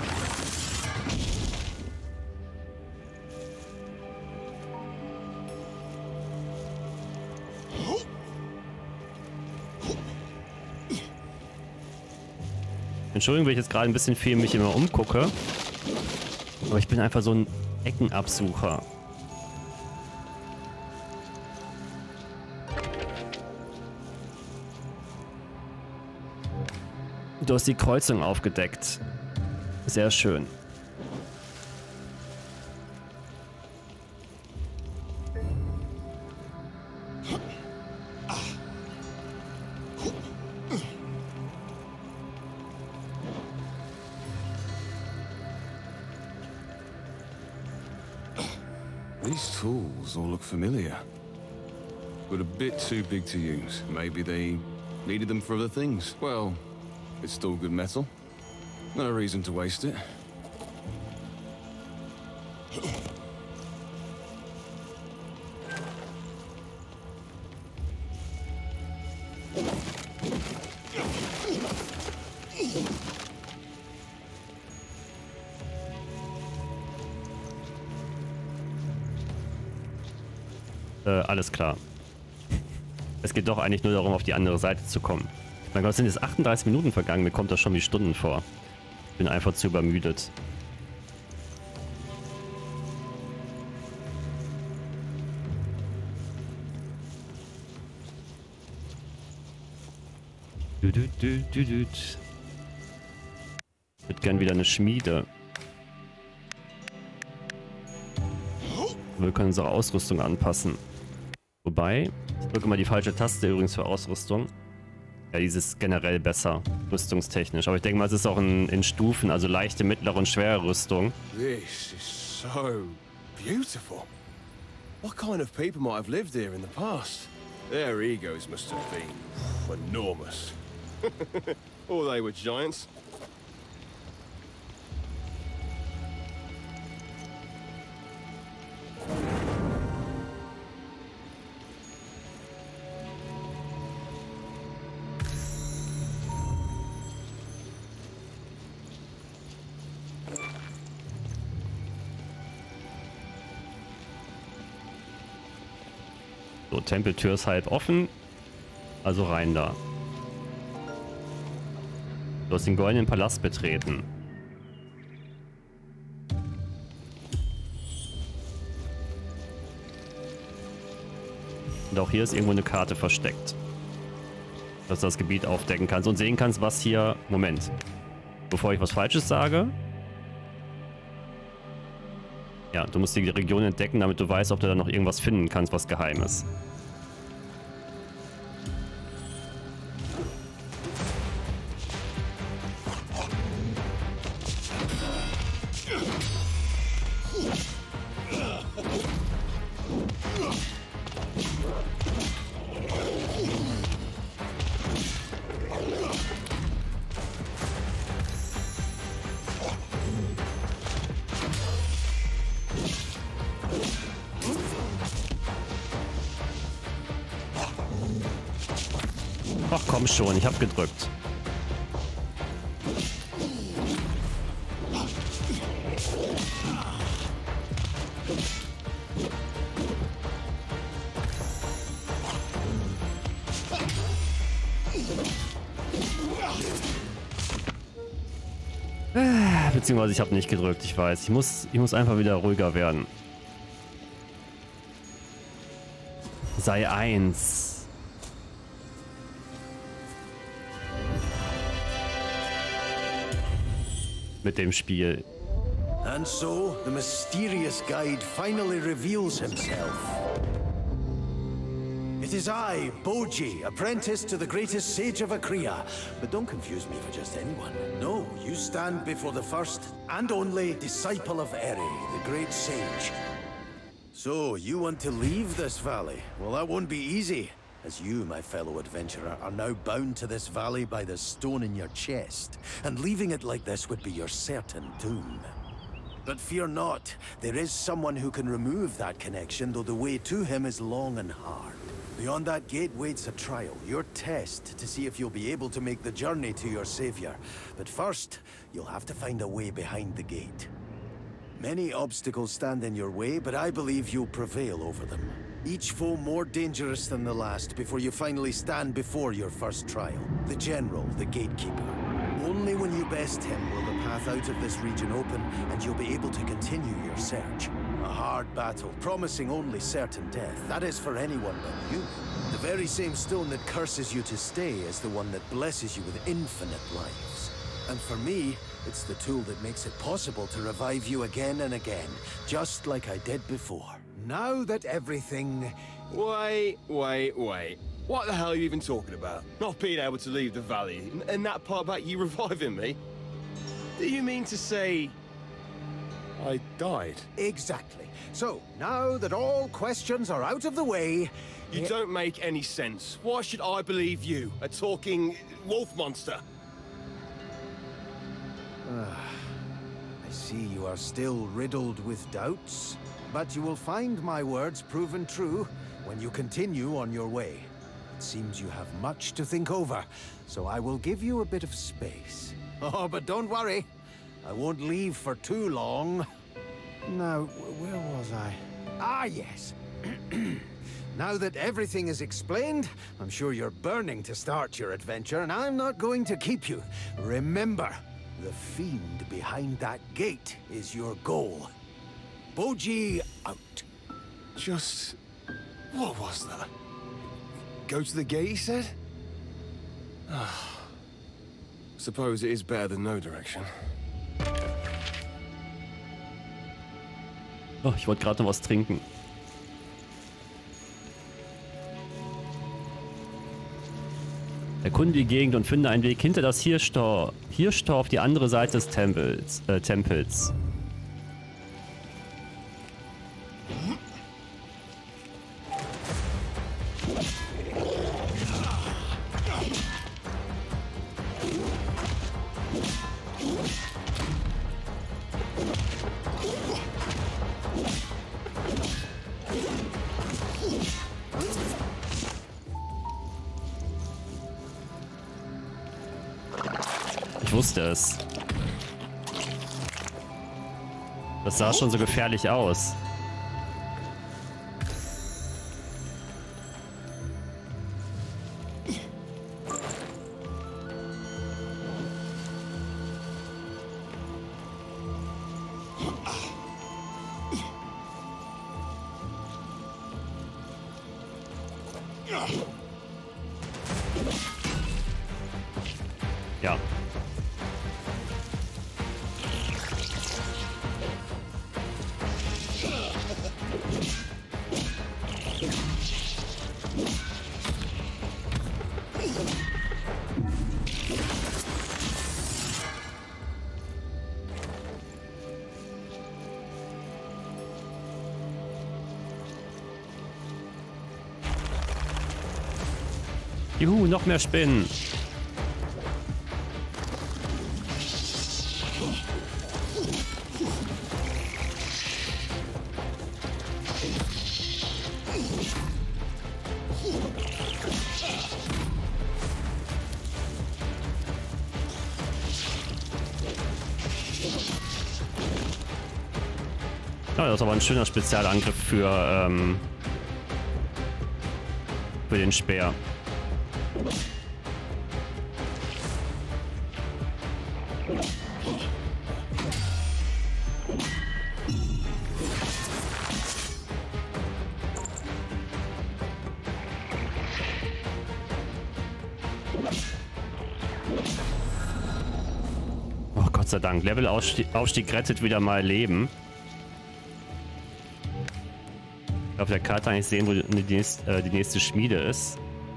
Entschuldigung, wenn ich jetzt gerade ein bisschen viel mich immer umgucke. Aber ich bin einfach so ein Eckenabsucher. Du hast die Kreuzung aufgedeckt. Sehr schön. These tools all look familiar, but a bit too big to use. Maybe they needed them for other things. Well, it's still good metal. No reason to waste it. Äh, alles klar. Es geht doch eigentlich nur darum, auf die andere Seite zu kommen. Mein Gott, es sind jetzt achtunddreißig Minuten vergangen, mir kommt das schon wie Stunden vor. Ich bin einfach zu übermüdet. Du, du, du, du, du. Ich hätte gern wieder eine Schmiede. Wir können unsere Ausrüstung anpassen. Wobei, ich drücke mal die falsche Taste übrigens für Ausrüstung. Ja, dieses generell besser, rüstungstechnisch. Aber ich denke mal, es ist auch in, in Stufen, also leichte, mittlere und schwere Rüstung. This is so beautiful. What kind of people might have lived here in the past? Their egos must have been enormous. Or they were giants. So, Tempeltür ist halb offen. Also rein da. Du hast den goldenen Palast betreten. Und auch hier ist irgendwo eine Karte versteckt. Dass du das Gebiet aufdecken kannst und sehen kannst, was hier... Moment. Bevor ich was Falsches sage... Ja, du musst die Region entdecken, damit du weißt, ob du da noch irgendwas finden kannst, was geheim ist. Ach komm schon, ich hab gedrückt. Beziehungsweise ich habe nicht gedrückt, ich weiß. Ich muss, ich muss einfach wieder ruhiger werden. Sei eins. Mit dem Spiel. And so, the mysterious guide finally reveals himself. It is I, Boji, apprentice to the greatest sage of Akria. But don't confuse me for just anyone. No, you stand before the first and only disciple of Eri, the great sage. So, you want to leave this valley? Well, that won't be easy, as you, my fellow adventurer, are now bound to this valley by the stone in your chest, and leaving it like this would be your certain doom. But fear not, there is someone who can remove that connection, though the way to him is long and hard. Beyond that gate waits a trial, your test, to see if you'll be able to make the journey to your savior. But first, you'll have to find a way behind the gate. Many obstacles stand in your way, but I believe you'll prevail over them. Each foe more dangerous than the last before you finally stand before your first trial. The General, the Gatekeeper. Only when you best him will the path out of this region open, and you'll be able to continue your search. A hard battle, promising only certain death. That is for anyone but you. The very same stone that curses you to stay is the one that blesses you with infinite lives. And for me, it's the tool that makes it possible to revive you again and again, just like I did before. Now that everything... Wait, wait, wait. What the hell are you even talking about? Not being able to leave the valley, and, and that part about you reviving me? Do you mean to say... I died? Exactly. So, now that all questions are out of the way... You don't make any sense. Why should I believe you, a talking wolf monster? I see you are still riddled with doubts, but you will find my words proven true when you continue on your way. It seems you have much to think over, so I will give you a bit of space. Oh, but don't worry. I won't leave for too long. Now, where was I? Ah, yes. Now that everything is explained, I'm sure you're burning to start your adventure, and I'm not going to keep you. Remember, the fiend behind that gate is your goal. Boji out. Just... what was that? Go to the gate, he said? Suppose it is better than no direction. Oh, ich wollte gerade noch was trinken. Erkunde die Gegend und finde einen Weg hinter das Hirschtor, Hirschtor auf die andere Seite des Tempels. Äh, Tempels. Ich wusste es. Das sah schon so gefährlich aus. Ja. Juhu, noch mehr Spinnen. Ja, das ist aber ein schöner Spezialangriff für, ähm, für den Speer. Oh, Gott sei Dank. Levelaufstieg Aufstieg rettet wieder mal Leben. Ich auf der Karte eigentlich sehen, wo die nächste, äh, die nächste Schmiede ist.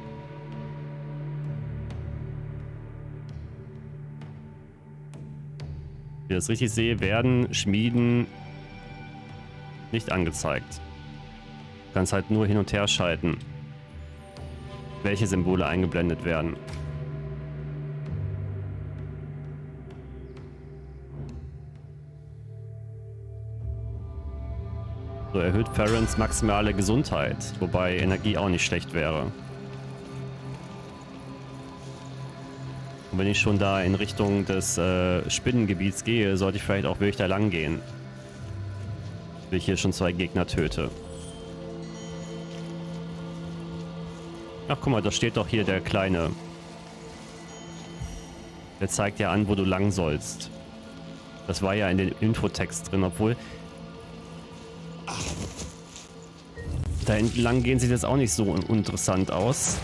Wie ich das richtig sehe, werden Schmieden nicht angezeigt. Du kannst halt nur hin und her schalten, welche Symbole eingeblendet werden. So erhöht Farrons maximale Gesundheit, wobei Energie auch nicht schlecht wäre. Und wenn ich schon da in Richtung des äh, Spinnengebiets gehe, sollte ich vielleicht auch wirklich da lang gehen. Wenn ich hier schon zwei Gegner töte. Ach guck mal, da steht doch hier der Kleine. Der zeigt ja an, wo du lang sollst. Das war ja in den Infotext drin, obwohl... Da entlang gehen sieht jetzt auch nicht so interessant aus.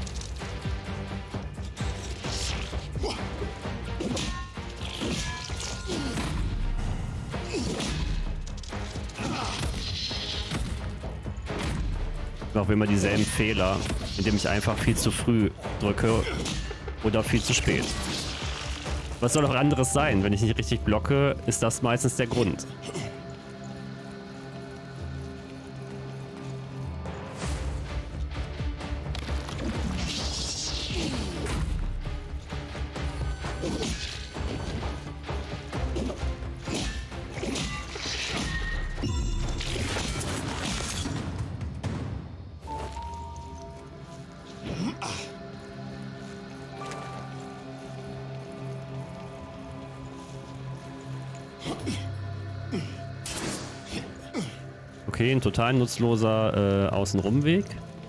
Ich mache immer dieselben Fehler, indem ich einfach viel zu früh drücke oder viel zu spät. Was soll auch anderes sein? Wenn ich nicht richtig blocke, ist das meistens der Grund. Okay, ein total nutzloser äh, Außenrumweg.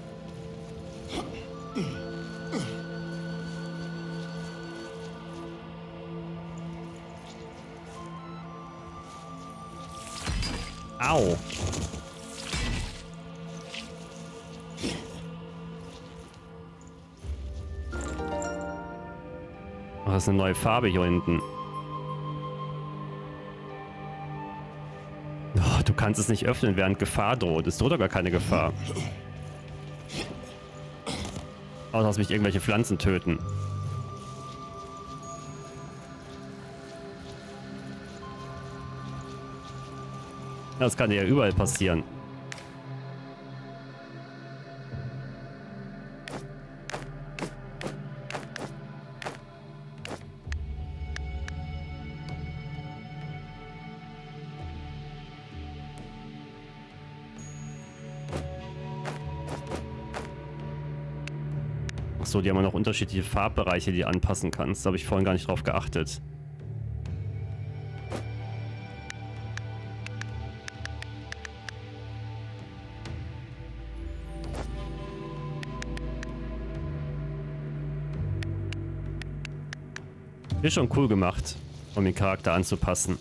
Au. Oh, das ist eine neue Farbe hier hinten. Oh, du kannst es nicht öffnen, während Gefahr droht. Es droht doch gar keine Gefahr. Außer dass mich irgendwelche Pflanzen töten. Das kann ja überall passieren. Achso, die haben ja noch unterschiedliche Farbbereiche, die du anpassen kannst. Da habe ich vorhin gar nicht drauf geachtet. Ist schon cool gemacht, um den Charakter anzupassen.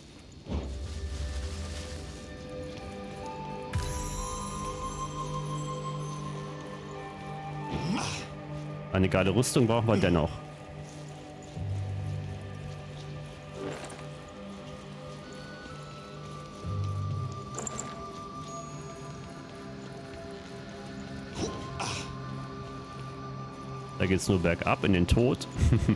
Eine geile Rüstung brauchen wir dennoch. Da geht's nur bergab in den Tod.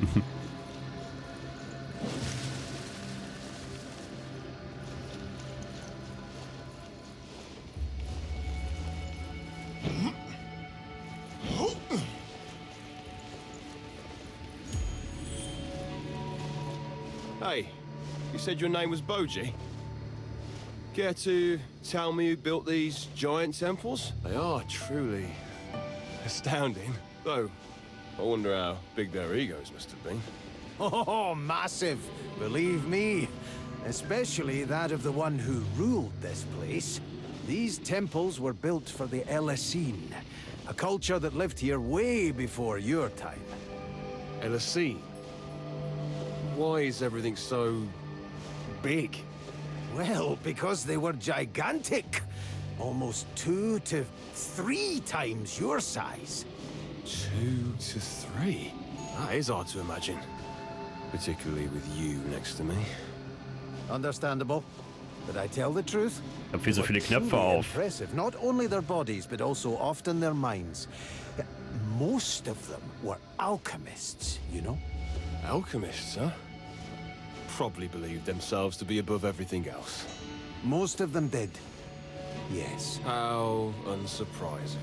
Hey, you said your name was Boji? Care to tell me who built these giant temples? They are truly astounding. Though, I wonder how big their egos must have been. Oh, massive, believe me. Especially that of the one who ruled this place. These temples were built for the Elessene, a culture that lived here way before your time. Elessene? Why is everything so big? Well, because they were gigantic. Almost two to three times your size. Two to three? That is hard to imagine. Particularly with you next to me. Understandable. But I tell the truth. Ich hab viel so viele Knöpfe truly auf. Impressive. Not only their bodies, but also often their minds. Most of them were alchemists, you know? Alchemists, huh? Probably believed themselves to be above everything else. Most of them did. Yes. How unsurprising.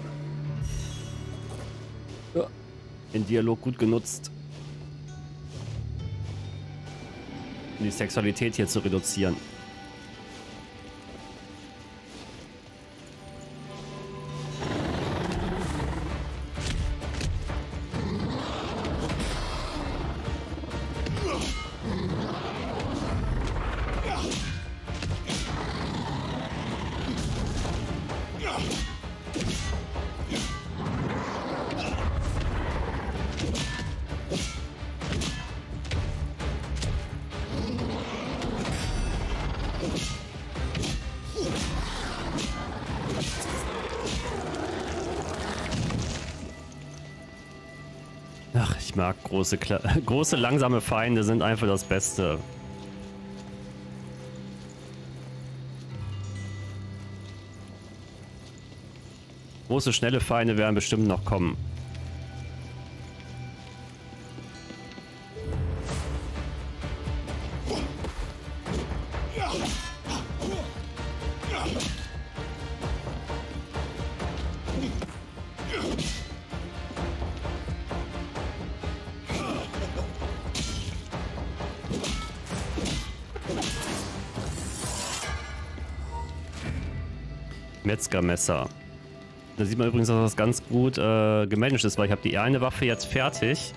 Ja. Den Dialog gut genutzt, um die Sexualität hier zu reduzieren. Ach, ich mag große, große, langsame Feinde, sind einfach das Beste. Große, schnelle Feinde werden bestimmt noch kommen. Metzgermesser. Da sieht man übrigens, dass das ganz gut äh, gemanagt ist, weil ich habe die eine Waffe jetzt fertig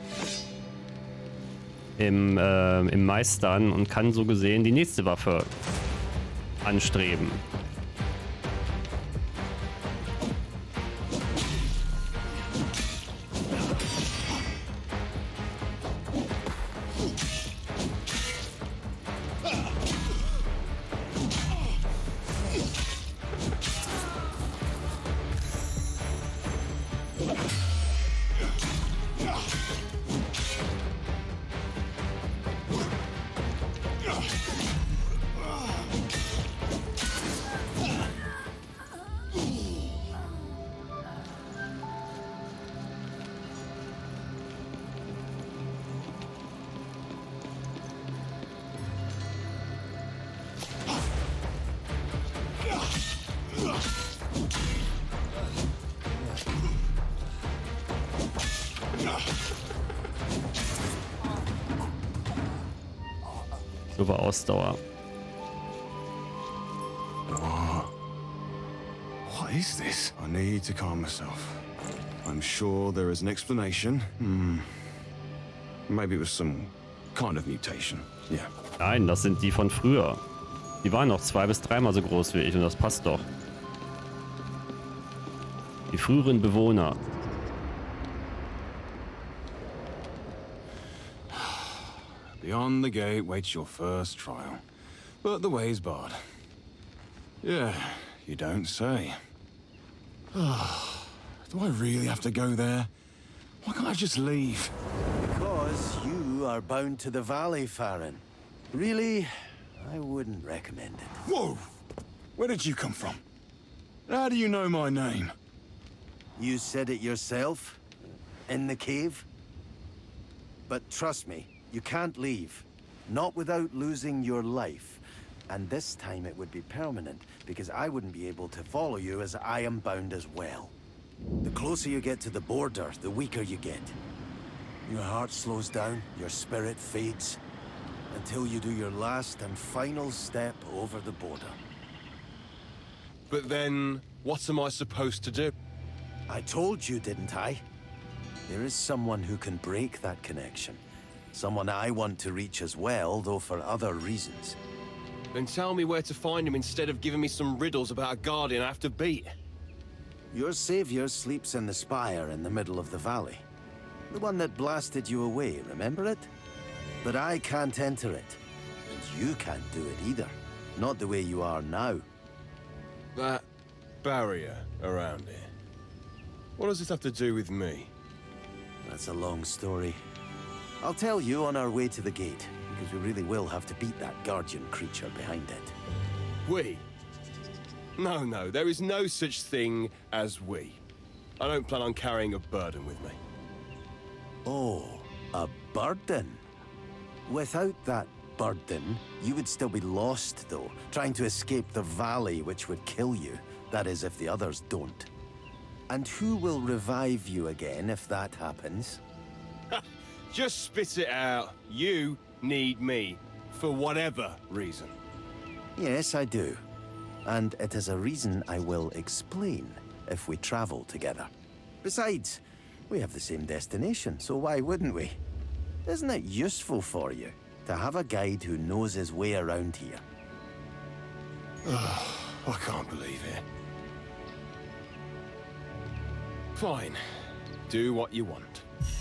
im, äh, im Meistern und kann so gesehen die nächste Waffe anstreben. Über Ausdauer. What is this? I need to calm myself. I'm sure there is an explanation. Hmm. Maybe it was some kind of mutation. Yeah. Nein, das sind die von früher. Die waren noch zwei bis dreimal so groß wie ich und das passt doch. Die früheren Bewohner. Beyond the gate waits your first trial. But the way's barred. Yeah, you don't say. Do I really have to go there? Why can't I just leave? Because you are bound to the valley, Farron. Really, I wouldn't recommend it. Whoa! Where did you come from? How do you know my name? You said it yourself? In the cave? But trust me, you can't leave. Not without losing your life. And this time it would be permanent, because I wouldn't be able to follow you as I am bound as well. The closer you get to the border, the weaker you get. Your heart slows down, your spirit fades, until you do your last and final step over the border. But then, what am I supposed to do? I told you, didn't I? There is someone who can break that connection. Someone I want to reach as well, though for other reasons. Then tell me where to find him instead of giving me some riddles about a guardian I have to beat. Your savior sleeps in the spire in the middle of the valley. The one that blasted you away, remember it? But I can't enter it. And you can't do it either. Not the way you are now. That barrier around it. What does it have to do with me? That's a long story. I'll tell you on our way to the gate, because we really will have to beat that guardian creature behind it. We? No, no, there is no such thing as we. I don't plan on carrying a burden with me. Oh, a burden? Without that burden, you would still be lost, though, trying to escape the valley which would kill you. That is, if the others don't. And who will revive you again if that happens? Just spit it out. You need me, for whatever reason. Yes, I do. And it is a reason I will explain if we travel together. Besides, we have the same destination, so why wouldn't we? Isn't it useful for you to have a guide who knows his way around here? I can't believe it. Fine. Do what you want.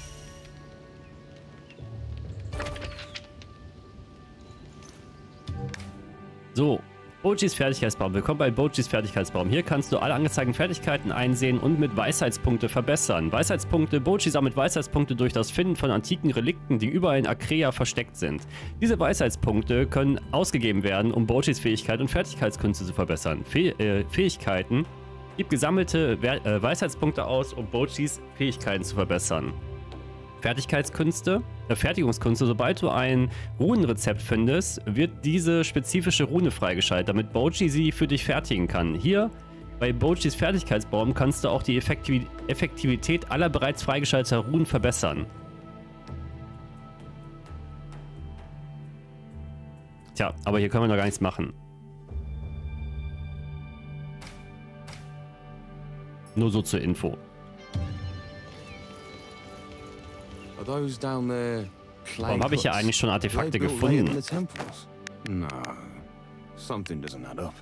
So, Bojis Fertigkeitsbaum. Willkommen bei Bojis Fertigkeitsbaum. Hier kannst du alle angezeigten Fertigkeiten einsehen und mit Weisheitspunkte verbessern. Weisheitspunkte. Boji sammelt Weisheitspunkte durch das Finden von antiken Relikten, die überall in Akrea versteckt sind. Diese Weisheitspunkte können ausgegeben werden, um Bojis Fähigkeit und Fertigkeitskünste zu verbessern. Fäh äh, Fähigkeiten. Gib gesammelte We äh, Weisheitspunkte aus, um Bojis Fähigkeiten zu verbessern. Fertigkeitskünste, äh, Fertigungskünste. Sobald du ein Runenrezept findest, wird diese spezifische Rune freigeschaltet, damit Boji sie für dich fertigen kann. Hier bei Bojis Fertigkeitsbaum kannst du auch die Effektiv Effektivität aller bereits freigeschalteter Runen verbessern. Tja, aber hier können wir noch gar nichts machen. Nur so zur Info. Warum habe ich ja eigentlich schon Artefakte gefunden? No, something doesn't add up.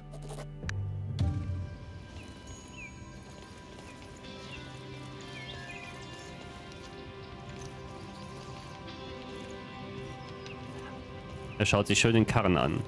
Er schaut sich schön den Karren an.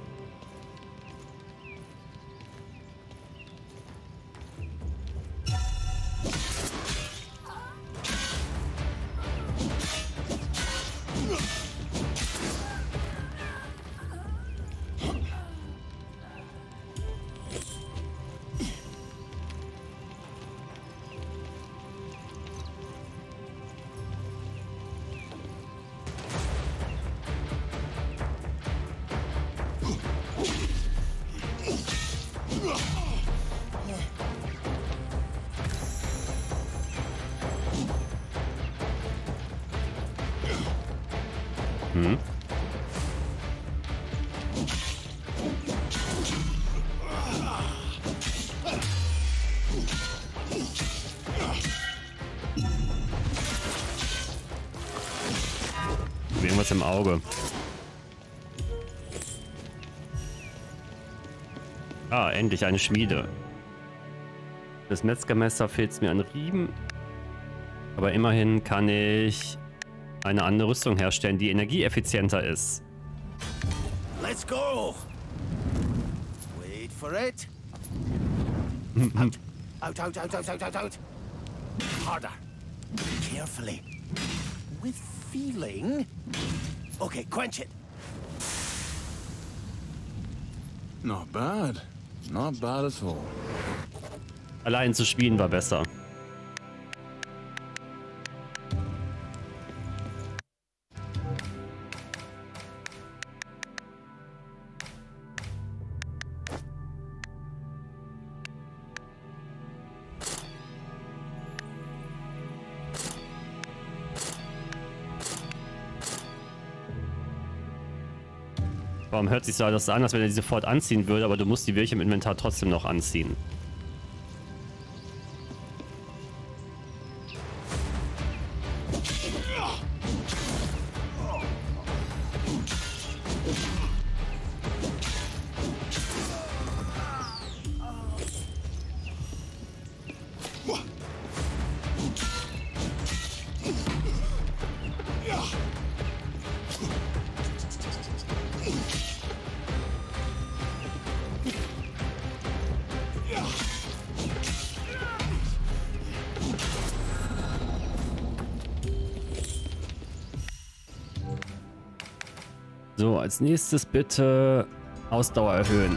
Hm. Irgendwas im Auge. Ah, endlich eine Schmiede. Das Metzgermesser fehlt es mir an Riemen. Aber immerhin kann ich eine andere Rüstung herstellen, die energieeffizienter ist. Let's go. Wait for it. Out. Out, out, out, out, out, out, out. Harder. Carefully. With feeling. Okay, quench it. Not bad. Not bad at all. Allein zu spielen war besser. Warum hört sich so alles an, als wenn er die sofort anziehen würde, aber du musst die wirklich im Inventar trotzdem noch anziehen. So, als nächstes bitte Ausdauer erhöhen.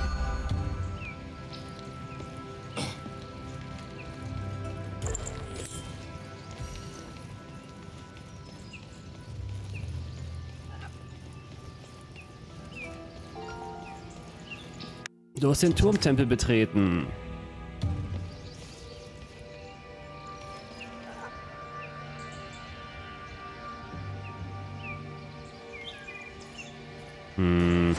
Du hast den Turmtempel betreten. Hm.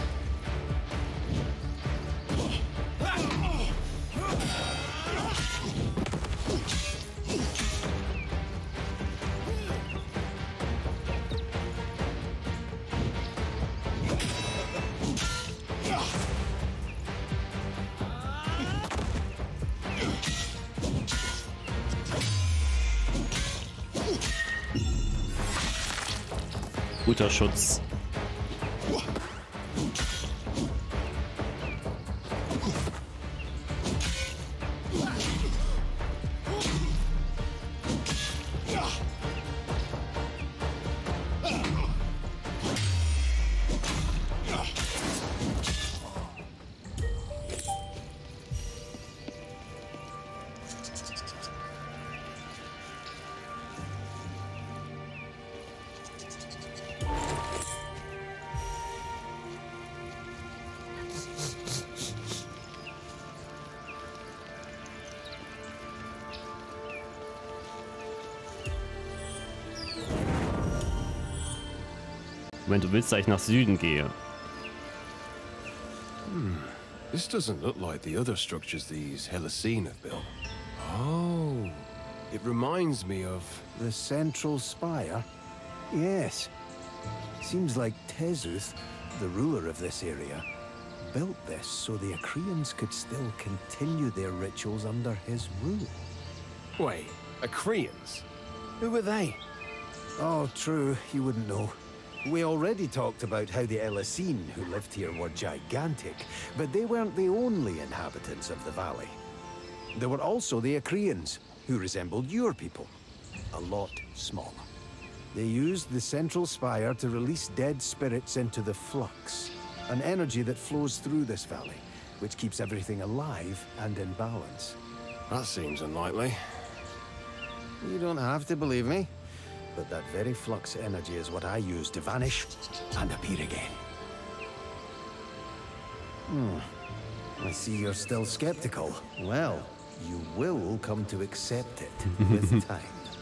Guter Schutz. Wenn du willst, dass ich nach Süden gehe. Hmm. This doesn't look like the other structures these Hellenes have built. Oh, it reminds me of... The central spire? Yes. Seems like Tezuth, the ruler of this area, built this so the Achaeans could still continue their rituals under his rule. Wait, Achaeans? Who were they? Oh, true, you wouldn't know. We already talked about how the Hellenes who lived here were gigantic, but they weren't the only inhabitants of the valley. There were also the Achaeans, who resembled your people, a lot smaller. They used the central spire to release dead spirits into the flux, an energy that flows through this valley, which keeps everything alive and in balance. That seems unlikely. You don't have to believe me. But that very flux energy is what I use to vanish and appear again. Hmm. I see you're still skeptical. Well, you will come to accept it with time.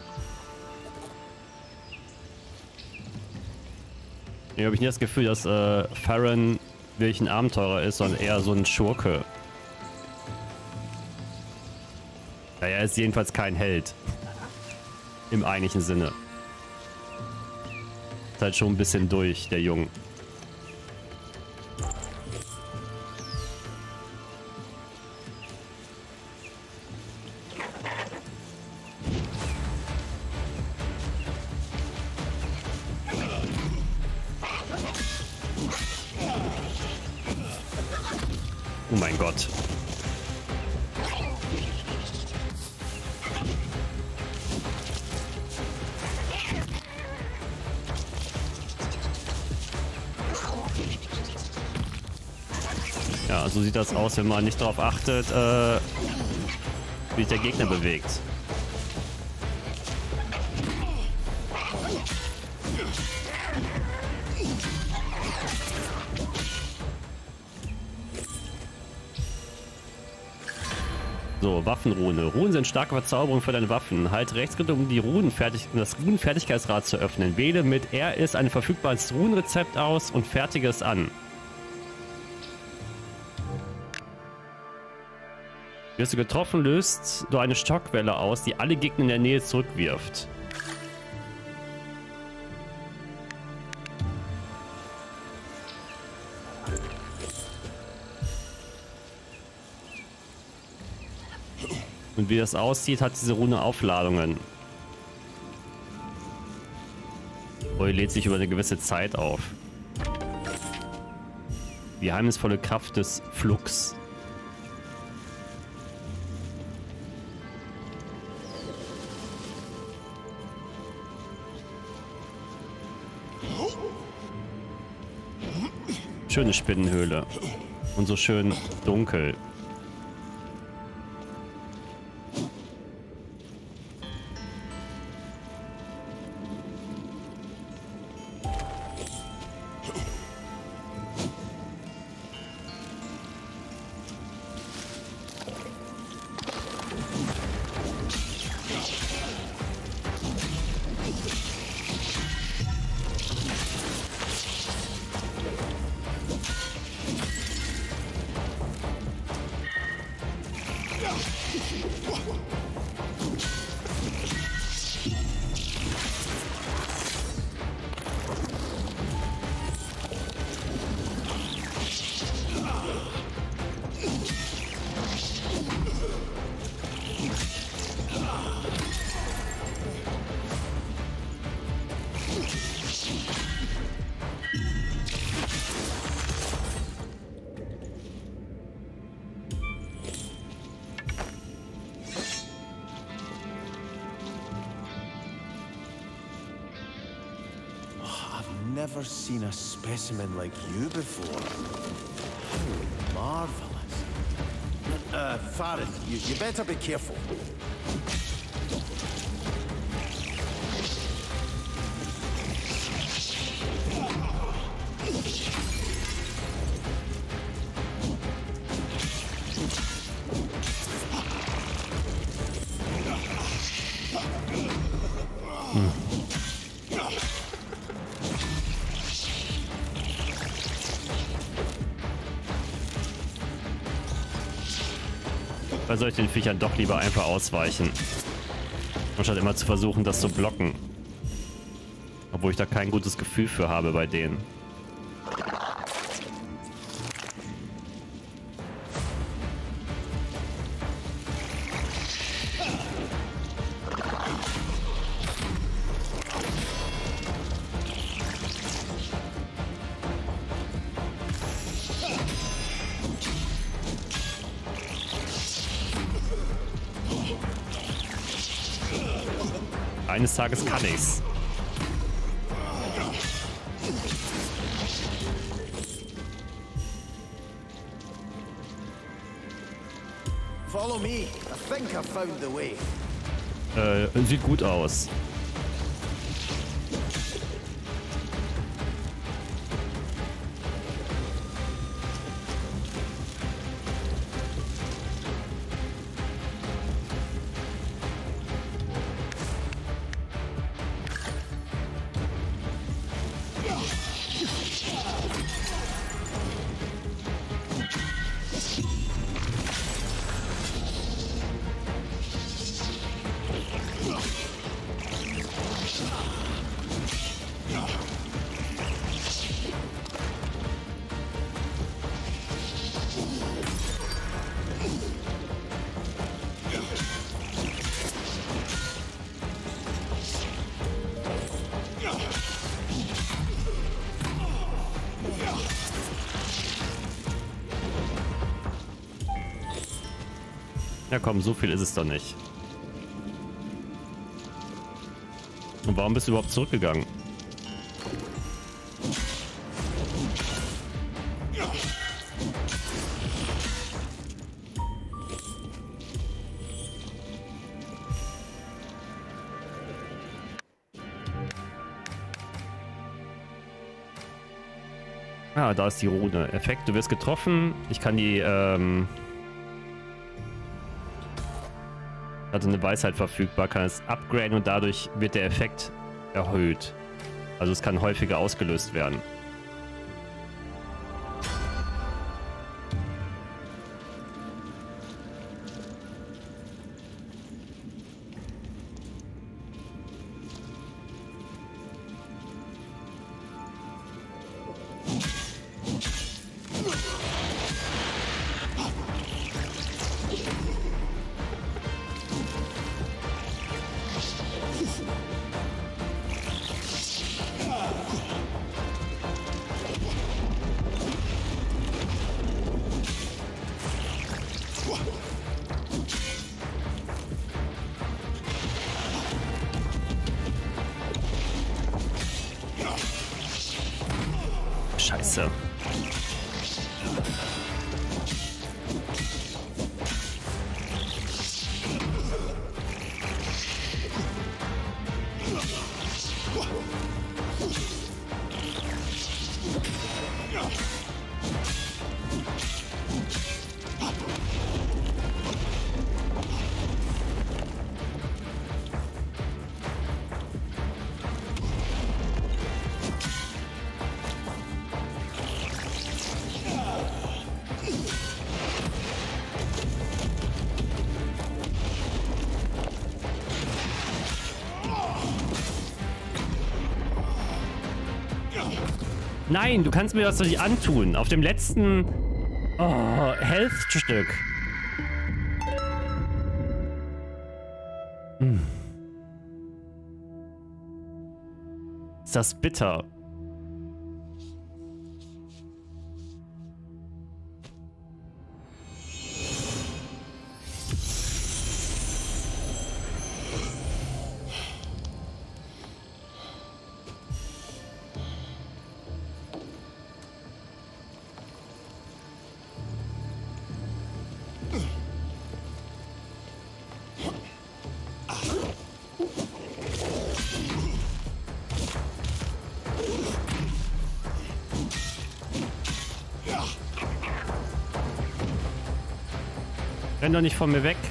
Ich habe nicht das Gefühl, dass äh, Farron wirklich ein Abenteurer ist, sondern eher so ein Schurke. Ja, er ist jedenfalls kein Held. Im eigentlichen Sinne. Ist halt schon ein bisschen durch, der Junge. Oh mein Gott. Ja, so sieht das aus, wenn man nicht darauf achtet, äh, wie sich der Gegner bewegt. So, Waffenrune. Runen sind starke Verzauberungen für deine Waffen. Halt Rechtsklick, um die Runenfertig um das Runenfertigkeitsrad zu öffnen. Wähle mit R ist ein verfügbares Runenrezept aus und fertige es an. Wirst du getroffen, löst du eine Schockwelle aus, die alle Gegner in der Nähe zurückwirft. Und wie das aussieht, hat diese Rune Aufladungen. Oh, die lädt sich über eine gewisse Zeit auf. Die geheimnisvolle Kraft des Flux. Schöne Spinnenhöhle. Und so schön dunkel. Never seen a specimen like you before. How marvelous. Uh, Farron, you, you better be careful. Bei solchen Viechern doch lieber einfach ausweichen. Anstatt immer zu versuchen, das zu blocken. Obwohl ich da kein gutes Gefühl für habe bei denen. Eines Tages kann ich's. Follow me. I think I found the way. Äh, sieht gut aus. Ja komm, so viel ist es doch nicht. Und warum bist du überhaupt zurückgegangen? Ah, da ist die Rune. Effekt, du wirst getroffen. Ich kann die, ähm... hatte eine Weisheit verfügbar, kann es upgraden und dadurch wird der Effekt erhöht. Also es kann häufiger ausgelöst werden. Scheiße. Nein, du kannst mir das doch nicht antun. Auf dem letzten oh, Health-Stück. Hm. Ist das bitter? Renn doch nicht von mir weg.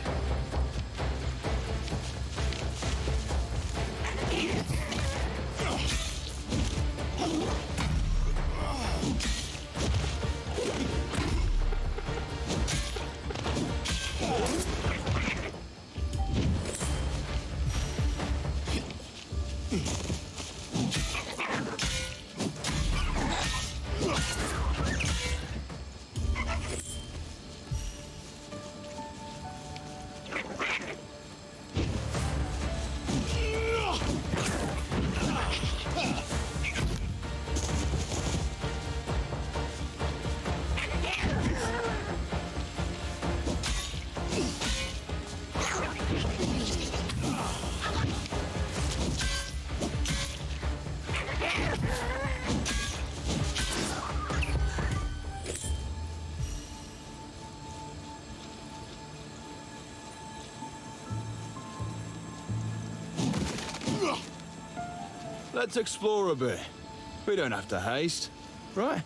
Let's explore a bit. We don't have to haste, right?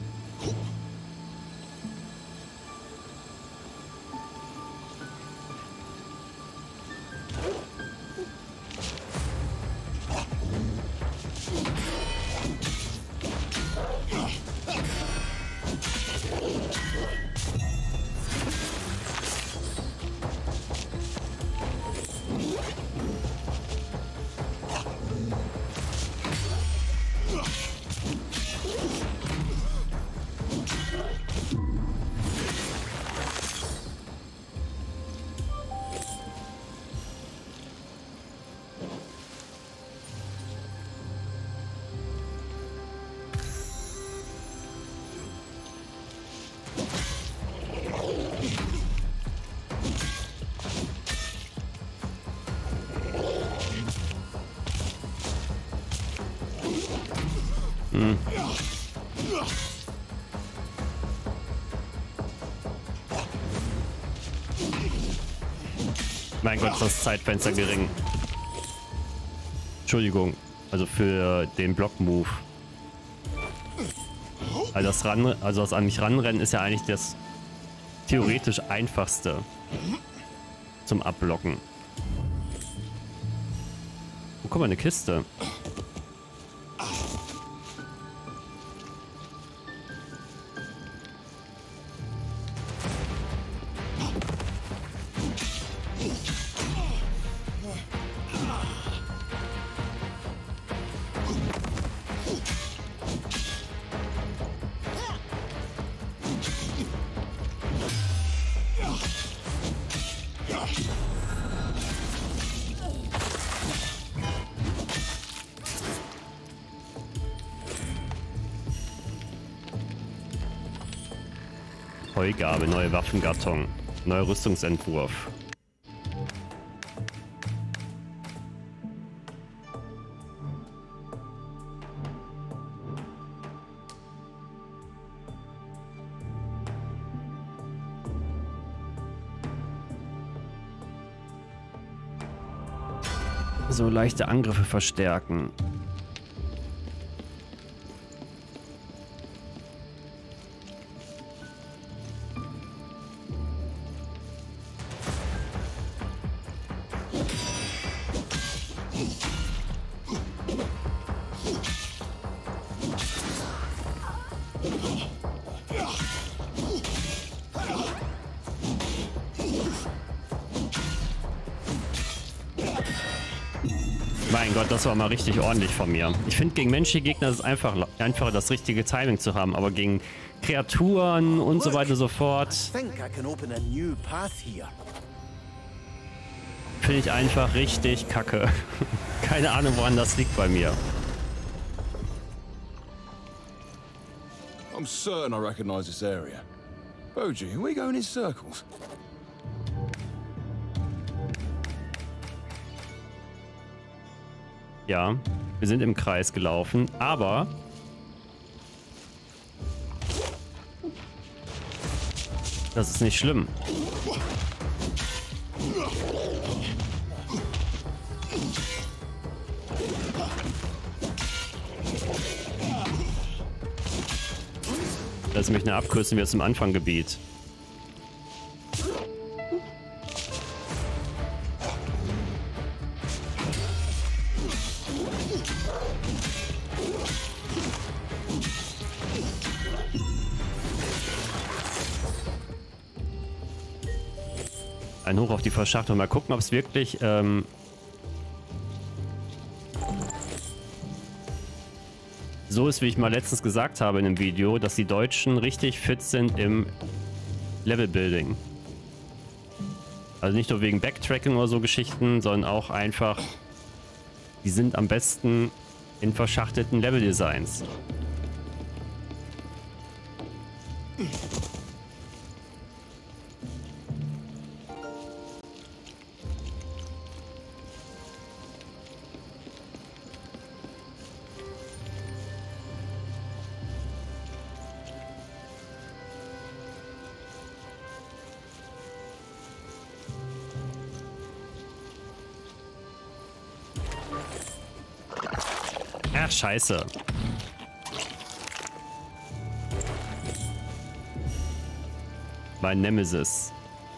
Hm. Mein Gott, ist das Zeitfenster gering. Entschuldigung, also für den Block-Move. Also das, ran, also das an mich ranrennen ist ja eigentlich das theoretisch einfachste zum Abblocken. Oh, guck mal, eine Kiste. Heugabe, neue Waffengattung, neuer Rüstungsentwurf. so leichte Angriffe verstärken. Mein Gott, das war mal richtig ordentlich von mir. Ich finde, gegen menschliche Gegner ist es einfach, einfacher, das richtige Timing zu haben, aber gegen Kreaturen und so weiter und so fort finde ich einfach richtig kacke. Keine Ahnung, woran das liegt bei mir. I'm certain I recognize this area. Boji, are we going in circles? Ja, wir sind im Kreis gelaufen, aber das ist nicht schlimm. Lass mich eine Abkürzung wie zum Anfanggebiet. Ein Hoch auf die Verschachtelung. Mal gucken, ob es wirklich ähm, so ist, wie ich mal letztens gesagt habe in einem Video, dass die Deutschen richtig fit sind im Levelbuilding. Also nicht nur wegen Backtracking oder so Geschichten, sondern auch einfach, die sind am besten in verschachtelten Leveldesigns. Ach, scheiße. Mein Nemesis.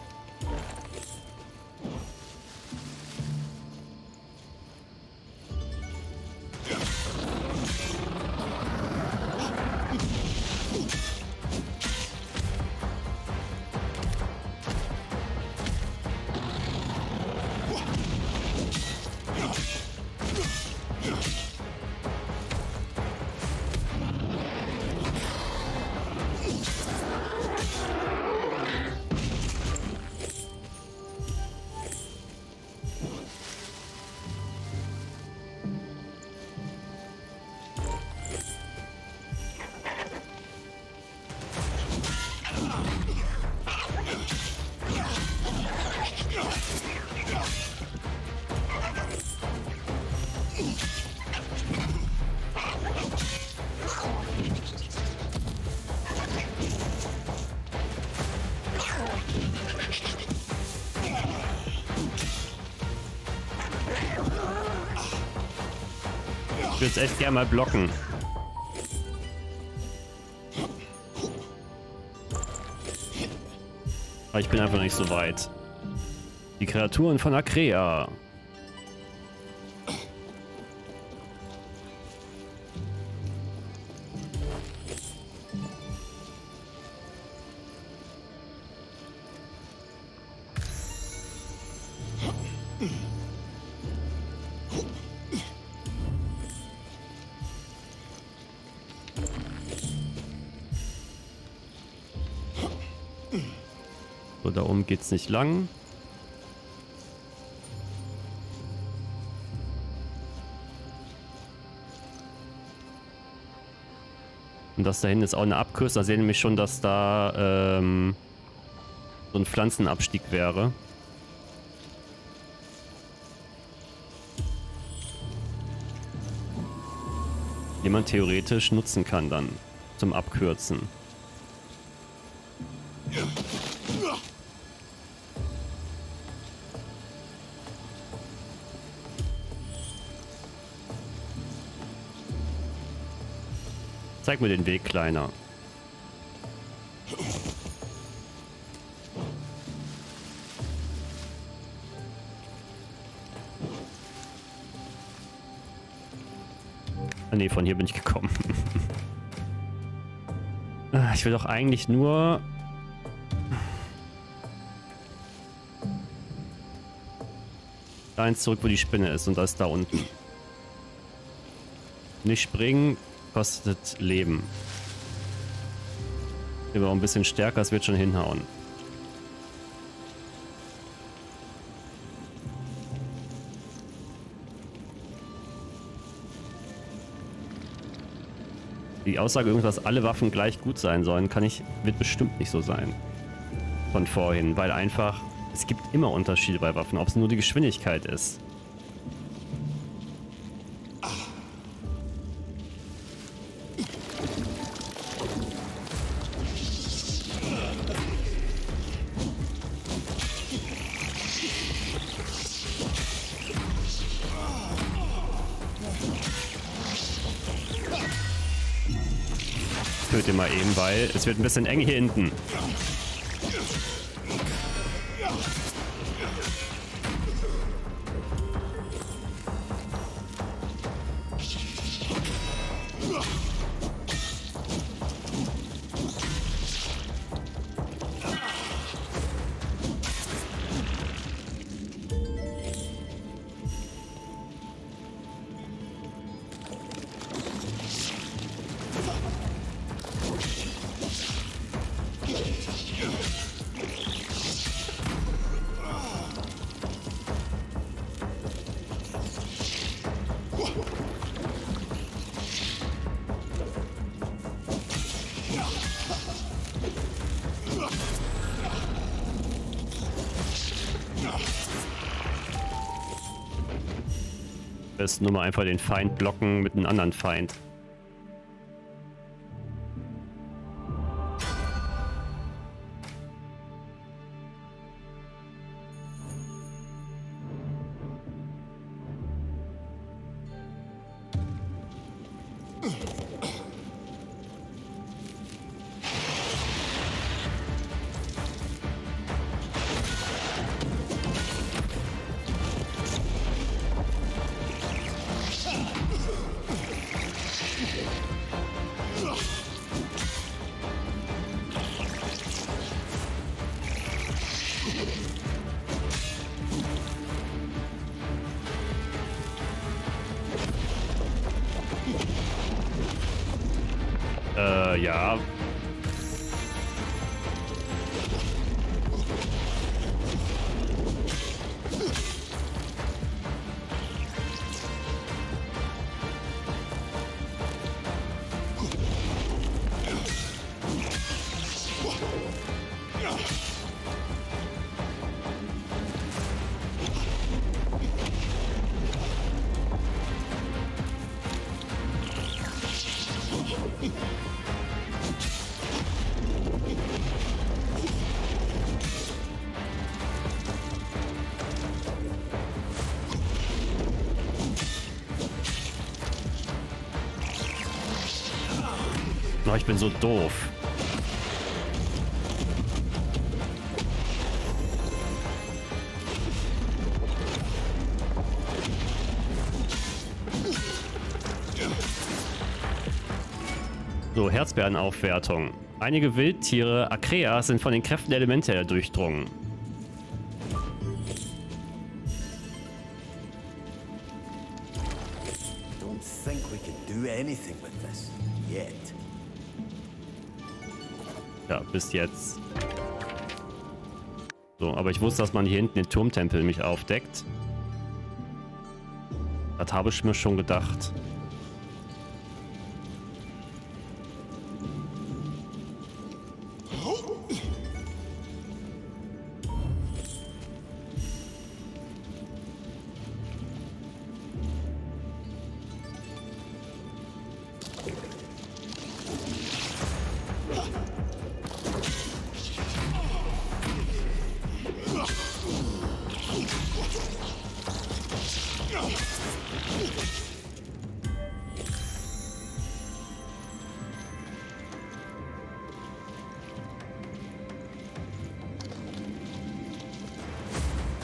Ich würde es echt gerne mal blocken. Aber ich bin einfach nicht so weit. Die Kreaturen von Akrea. So, da oben geht's nicht lang. Und das da hinten ist auch eine Abkürzung. Da sehen wir nämlich schon, dass da ähm, so ein Pflanzenabstieg wäre. Den man theoretisch nutzen kann dann zum Abkürzen. Zeig mir den Weg, Kleiner. Ah, nee, von hier bin ich gekommen. Ich will doch eigentlich nur... Eins zurück, wo die Spinne ist, und das ist da unten. Nicht springen, kostet Leben. Hier war auch ein bisschen stärker, es wird schon hinhauen. Die Aussage, irgendwas alle Waffen gleich gut sein sollen, kann ich, wird bestimmt nicht so sein. Von vorhin, weil einfach, es gibt immer Unterschiede bei Waffen, ob es nur die Geschwindigkeit ist. Töte mal eben, weil es wird ein bisschen eng hier hinten. Besten nur mal einfach den Feind blocken mit einem anderen Feind. Äh, ja. Oh, ich bin so doof. So, Herzbeerenaufwertung. Einige Wildtiere, Akrea, sind von den Kräften der Elemente durchdrungen. Don't think we can do anything with this yet. Ja, bis jetzt. So, aber ich wusste, dass man hier hinten den Turmtempel mich aufdeckt. Das habe ich mir schon gedacht.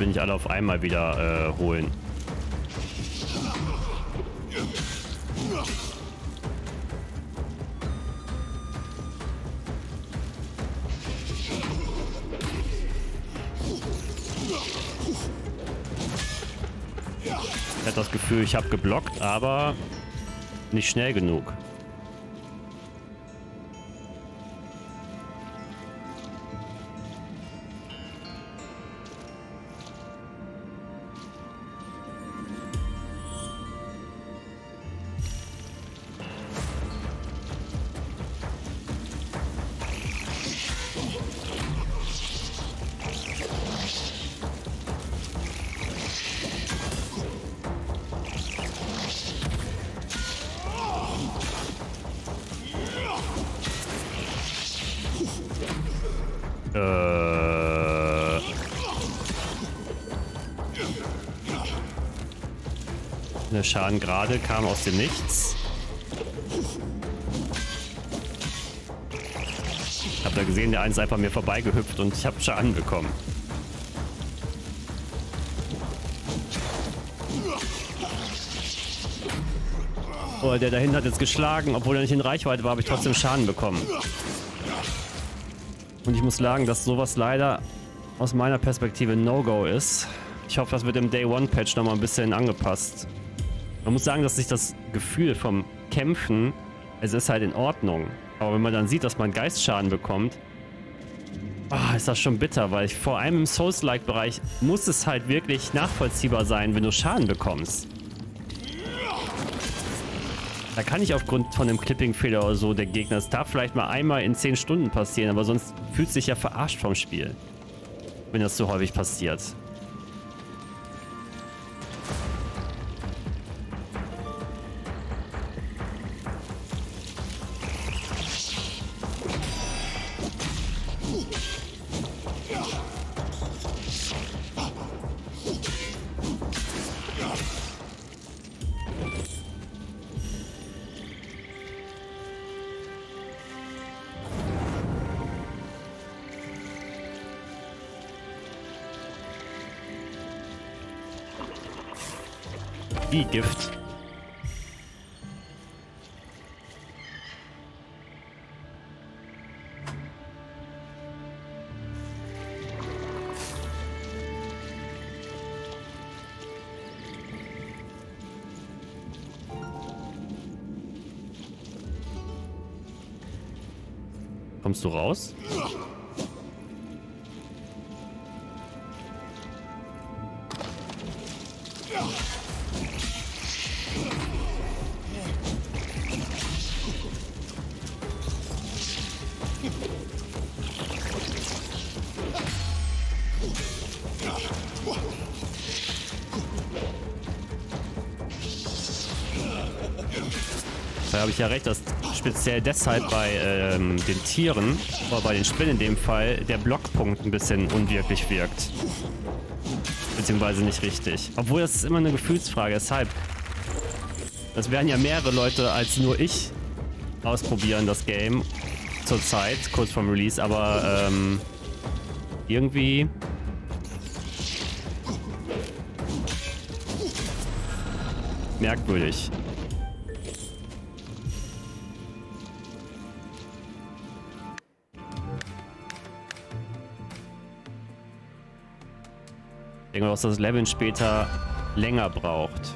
will nicht alle auf einmal wieder äh, holen. Ich hatte das Gefühl, ich habe geblockt, aber nicht schnell genug. Äh. Der Schaden gerade kam aus dem Nichts. Ich habe da gesehen, der eine ist einfach mir vorbeigehüpft und ich habe Schaden bekommen. Oh, der dahin hat jetzt geschlagen, obwohl er nicht in Reichweite war, habe ich trotzdem Schaden bekommen. Und ich muss sagen, dass sowas leider aus meiner Perspektive No-Go ist. Ich hoffe, das wird im Day One Patch nochmal ein bisschen angepasst. Man muss sagen, dass sich das Gefühl vom Kämpfen, es ist halt in Ordnung. Aber wenn man dann sieht, dass man Geistschaden bekommt, oh, ist das schon bitter, weil ich vor allem im Souls-like-Bereich muss es halt wirklich nachvollziehbar sein, wenn du Schaden bekommst. Da kann nicht aufgrund von einem Clipping-Fehler oder so der Gegner. Es darf vielleicht mal einmal in zehn Stunden passieren, aber sonst fühlt es sich ja verarscht vom Spiel. Wenn das so häufig passiert. Wie Gift. Kommst du raus? Da habe ich ja recht, dass speziell deshalb bei ähm, den Tieren, oder bei den Spinnen in dem Fall, der Blockpunkt ein bisschen unwirklich wirkt. Beziehungsweise nicht richtig. Obwohl, das ist immer eine Gefühlsfrage, deshalb. Das werden ja mehrere Leute als nur ich ausprobieren, das Game. Zurzeit, kurz vorm Release, aber ähm, irgendwie... merkwürdig. Ich denke mal, dass das Leveln später länger braucht.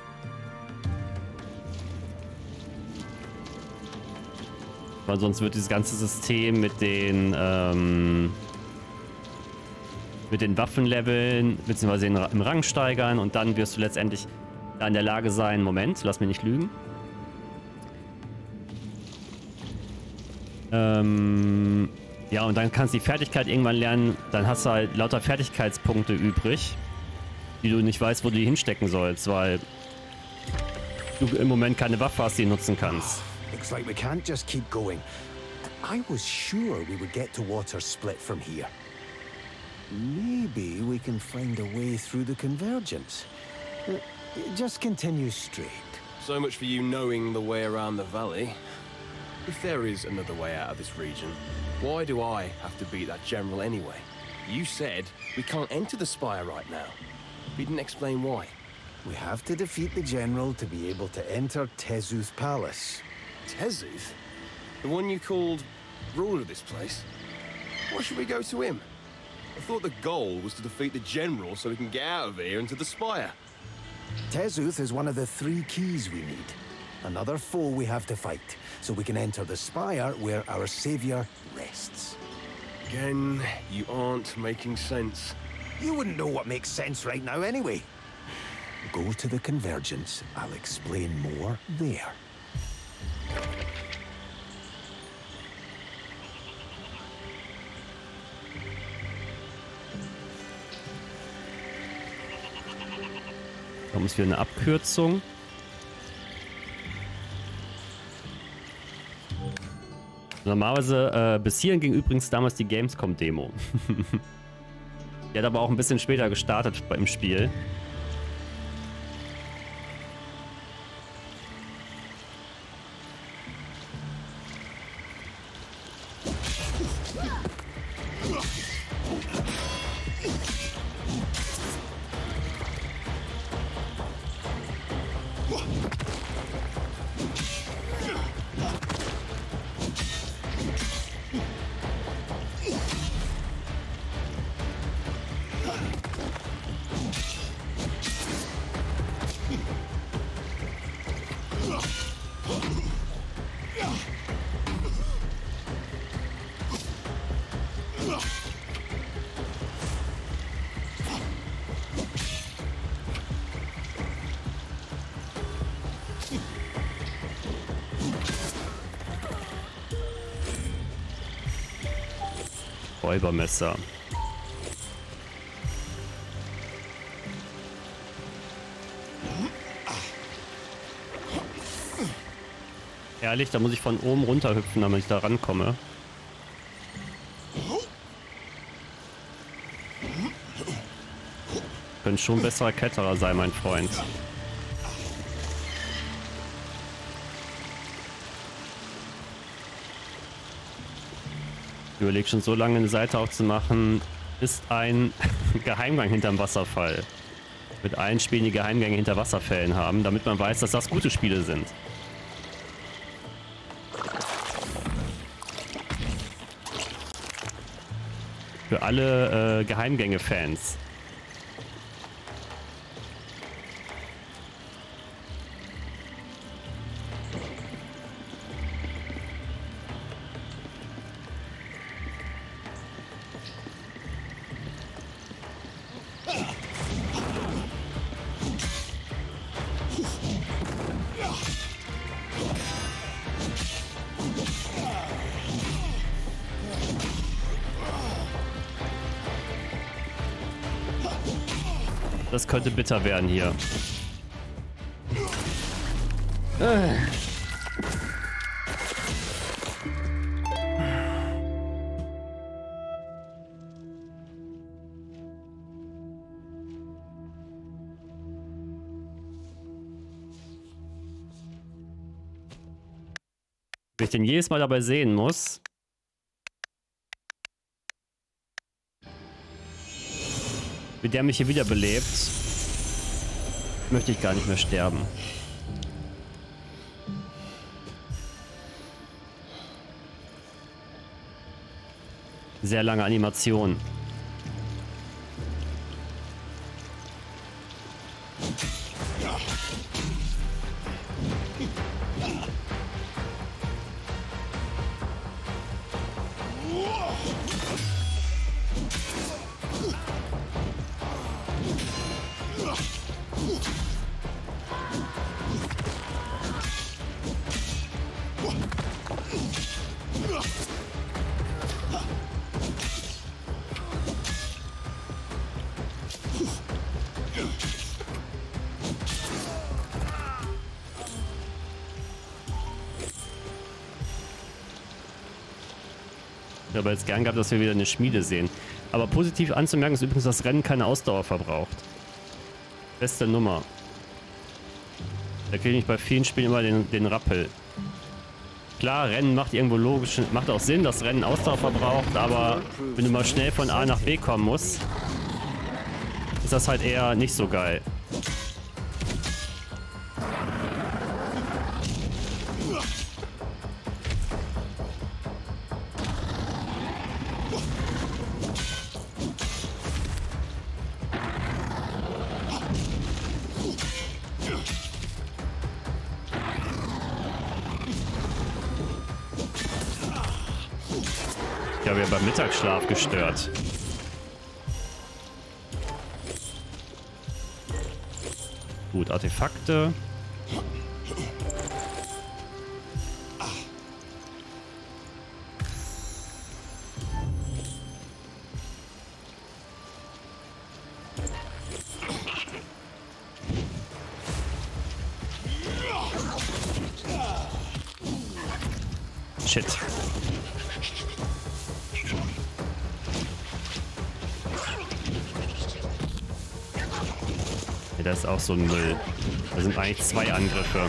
Weil sonst wird dieses ganze System mit den ähm, mit den Waffenleveln bzw. im Rang steigern und dann wirst du letztendlich da in der Lage sein, Moment, lass mich nicht lügen. Ähm, ja, und dann kannst du die Fertigkeit irgendwann lernen, dann hast du halt lauter Fertigkeitspunkte übrig, die du nicht weißt, wo du die hinstecken sollst, weil du im Moment keine Waffe hast, die du nutzen kannst. Looks like we can't just keep going. I was sure we would get to Water Split from here. Maybe we can find a way through the convergence. Uh, just continue straight. So much for you knowing the way around the valley. If there is another way out of this region, why do I have to beat that general anyway? You said we can't enter the spire right now. You didn't explain why. We have to defeat the general to be able to enter Tezu's palace. Tezuth? The one you called ruler of this place? Why should we go to him? I thought the goal was to defeat the general so we can get out of here into the spire. Tezuth is one of the three keys we need. Another foe we have to fight, so we can enter the spire where our savior rests. Again, you aren't making sense. You wouldn't know what makes sense right now anyway. Go to the Convergence. I'll explain more there. Da muss wieder eine Abkürzung. Normalerweise, äh, bis hierhin ging übrigens damals die Gamescom-Demo. Die hat aber auch ein bisschen später gestartet im Spiel. Räubermesser. Ehrlich, da muss ich von oben runter hüpfen, damit ich da rankomme. Könnte schon ein besserer Kletterer sein, mein Freund. Ich überlege schon so lange eine Seite aufzumachen, ist ein Geheimgang hinterm Wasserfall. Mit allen Spielen, die Geheimgänge hinter Wasserfällen haben, damit man weiß, dass das gute Spiele sind. Für alle äh, Geheimgänge-Fans. Das könnte bitter werden hier. Äh. Wenn ich den jedes Mal dabei sehen muss. Wie der mich hier wiederbelebt, möchte ich gar nicht mehr sterben. Sehr lange Animation. Ich habe jetzt gern gehabt, dass wir wieder eine Schmiede sehen. Aber positiv anzumerken ist übrigens, dass das Rennen keine Ausdauer verbraucht. Beste Nummer. Da kriege ich bei vielen Spielen immer den, den Rappel. Klar, Rennen macht irgendwo logisch, macht auch Sinn, dass Rennen Ausdauer verbraucht, aber wenn du mal schnell von A nach B kommen musst, ist das halt eher nicht so geil. Ich habe ja beim Mittagsschlaf gestört. Gut, Artefakte. Shit. Ja, das ist auch so ein Müll. Da sind eigentlich zwei Angriffe.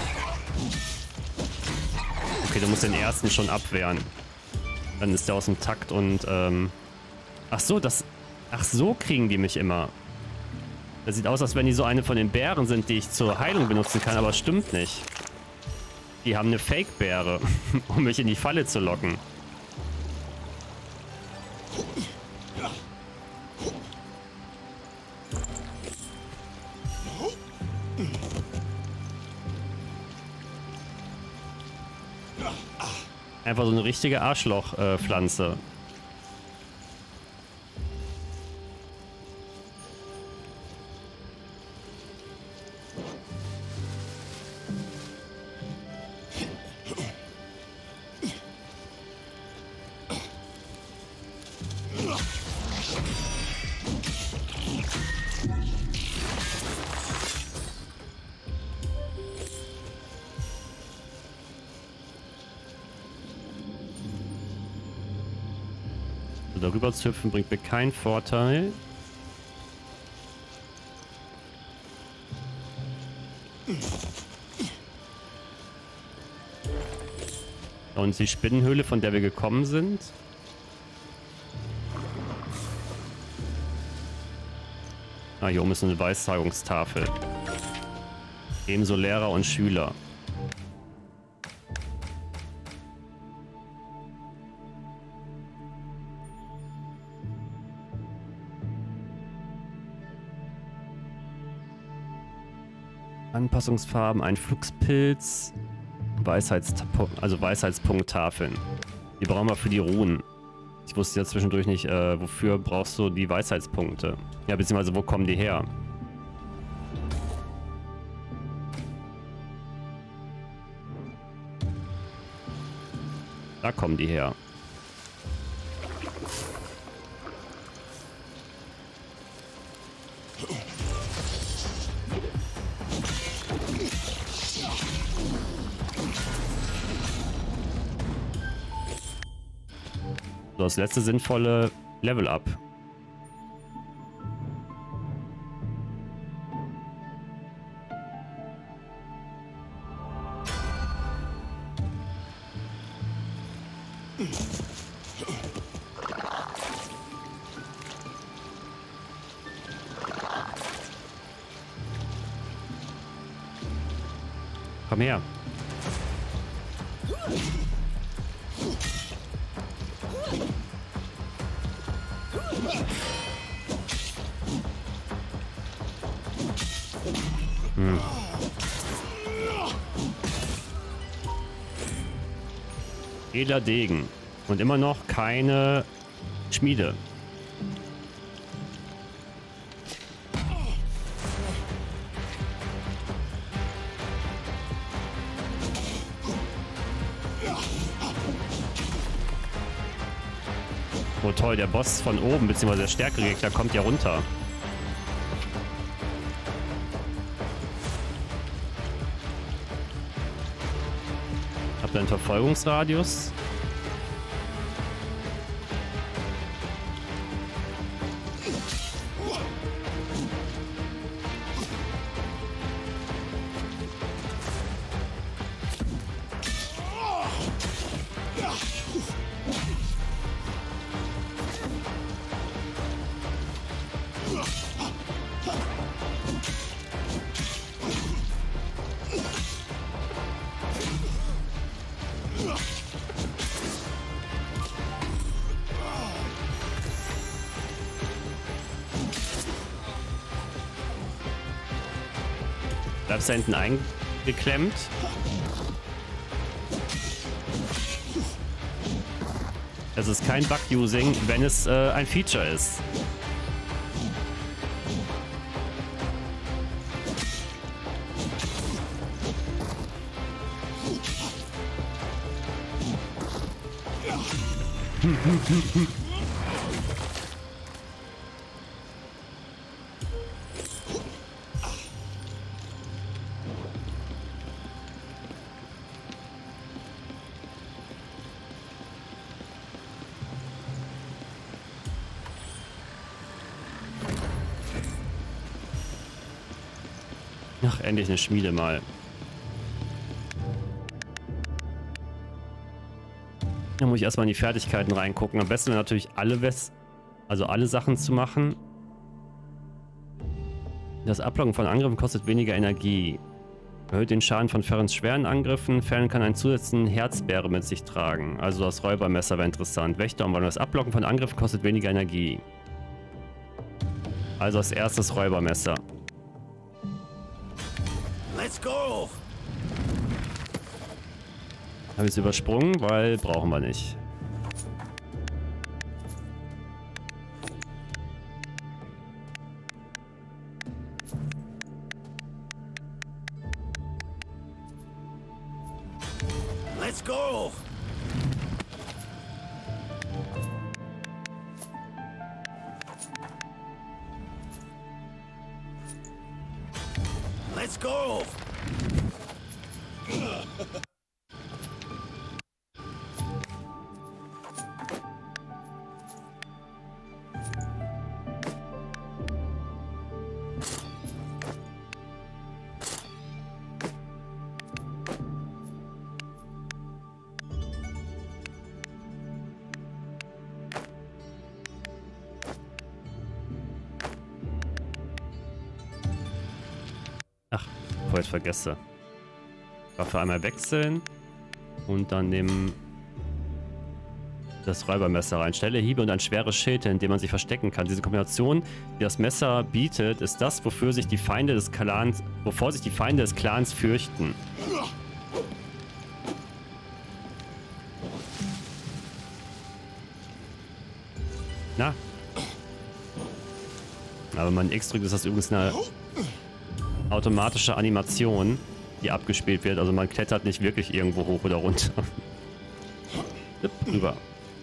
Okay, du musst den ersten schon abwehren. Dann ist der aus dem Takt und ähm... Ach so, das... Ach so kriegen die mich immer. Das sieht aus, als wenn die so eine von den Bären sind, die ich zur Heilung benutzen kann, aber stimmt nicht. Die haben eine Fake-Bäre, um mich in die Falle zu locken. Einfach so eine richtige Arschloch-Pflanze. Darüber zu hüpfen bringt mir keinen Vorteil. Und die Spinnenhöhle, von der wir gekommen sind. Ah, hier oben ist eine Weissagungstafel. Ebenso Lehrer und Schüler. Anpassungsfarben, ein Fluxpilz, Weisheitspunkt, also Weisheitspunkttafeln. Die brauchen wir für die Runen. Ich wusste ja zwischendurch nicht, äh, wofür brauchst du die Weisheitspunkte. Ja, beziehungsweise wo kommen die her? Da kommen die her. Das letzte sinnvolle Level Up. Komm her. Hm. Edler Degen. Und immer noch keine Schmiede. Oh toll, der Boss von oben, beziehungsweise der stärkere Gegner, kommt ja runter. Habt ihr einen Verfolgungsradius? Bleibst da hinten eingeklemmt. Es ist kein Bug-Using, wenn es äh, ein Feature ist. Ach, endlich eine Schmiede mal. Da muss ich erstmal in die Fertigkeiten reingucken. Am besten wäre natürlich alle West, also alle Sachen zu machen. Das Ablocken von Angriffen kostet weniger Energie. Erhöht den Schaden von Ferrens schweren Angriffen. Fern kann einen zusätzlichen Herzbeere mit sich tragen. Also das Räubermesser wäre interessant. Wächter und das Ablocken von Angriffen kostet weniger Energie. Also als erstes Räubermesser. Let's go! Habe ich es übersprungen, weil brauchen wir nicht. Let's go! Let's go! Ach, bevor ich es vergesse. Waffe einmal wechseln und dann nehmen das Räubermesser rein. Schnelle Hiebe und ein schweres Schild, in dem man sich verstecken kann. Diese Kombination, die das Messer bietet, ist das, wofür sich die Feinde des Clans, wovor sich die Feinde des Clans fürchten. Na? Aber wenn man X drückt, ist das übrigens eine automatische Animation, die abgespielt wird. Also man klettert nicht wirklich irgendwo hoch oder runter. Rüber.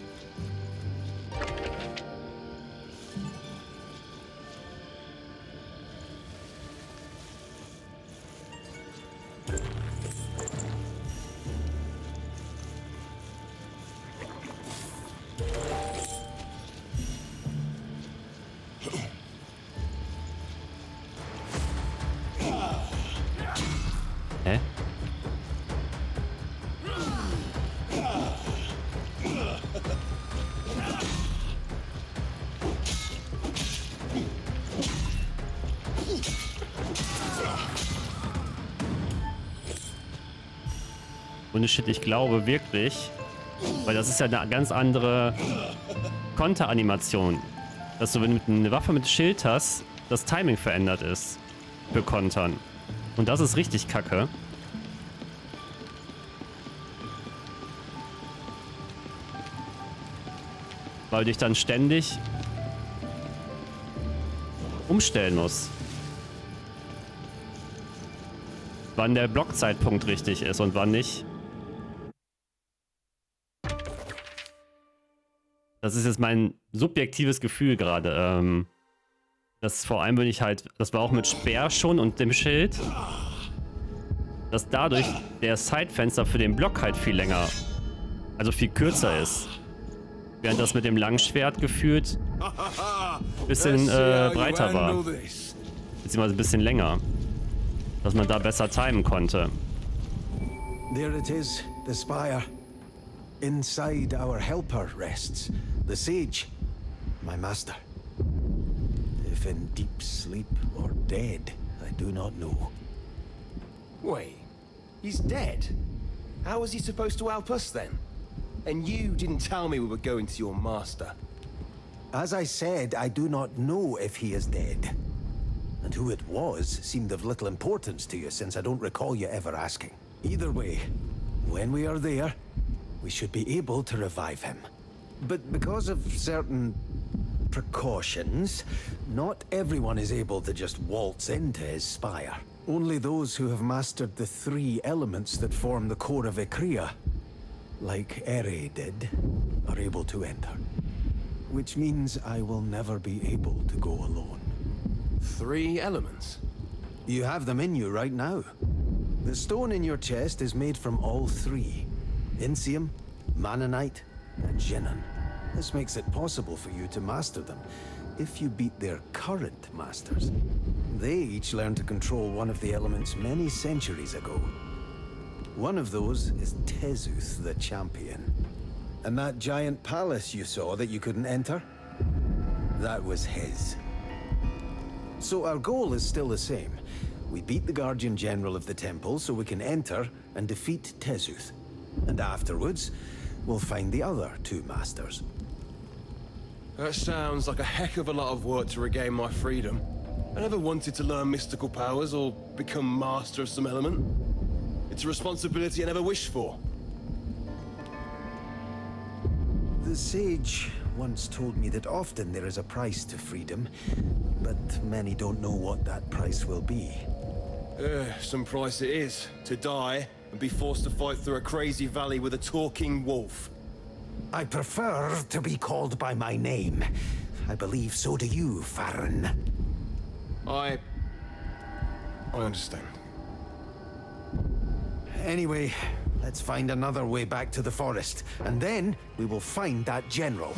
Hä? Und shit, ich glaube wirklich, weil das ist ja eine ganz andere Konteranimation, dass du, wenn du eine Waffe mit Schild hast, das Timing verändert ist für Kontern. Und das ist richtig kacke. Weil du dich dann ständig umstellen musst. Wann der Blockzeitpunkt richtig ist und wann nicht. Das ist jetzt mein subjektives Gefühl gerade. Ähm, das vor allem bin ich halt, das war auch mit Speer schon und dem Schild, dass dadurch der Zeitfenster für den Block halt viel länger, also viel kürzer ist. Während das mit dem Langschwert gefühlt ein bisschen äh, breiter war. Beziehungsweise ein bisschen länger. Dass man da besser timen konnte. There it is, the spire. Inside our helper rests the sage, my master. If in deep sleep or dead, I do not know. Wait, he's dead? How was he supposed to help us then? And you didn't tell me we were going to your master. As I said, I do not know if he is dead. And who it was seemed of little importance to you, since I don't recall you ever asking. Either way, when we are there, we should be able to revive him. But because of certain precautions, not everyone is able to just waltz into his spire. Only those who have mastered the three elements that form the core of Ikrea, like Ere did, are able to enter. Which means I will never be able to go alone. Three elements? You have them in you right now. The stone in your chest is made from all three. Insium, Manonite, and Jinnan. This makes it possible for you to master them, if you beat their current masters. They each learned to control one of the elements many centuries ago. One of those is Tezuth the Champion. And that giant palace you saw that you couldn't enter? That was his. So our goal is still the same. We beat the Guardian General of the Temple so we can enter and defeat Tezuth. And afterwards, we'll find the other two masters. That sounds like a heck of a lot of work to regain my freedom. I never wanted to learn mystical powers or become master of some element. It's a responsibility I never wished for. The sage once told me that often there is a price to freedom, but many don't know what that price will be. Uh, some price it is, to die and be forced to fight through a crazy valley with a talking wolf. I prefer to be called by my name. I believe so do you, Farron. I... I understand. Anyway, let's find another way back to the forest, and then we will find that general.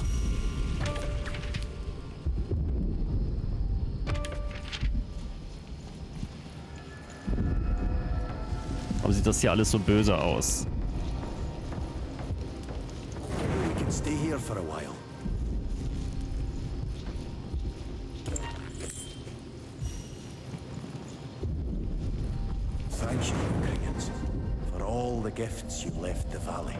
Warum sieht das hier alles so böse aus? We can stay here for a while. Thank you, Kriggins, for all the gifts you left the valley.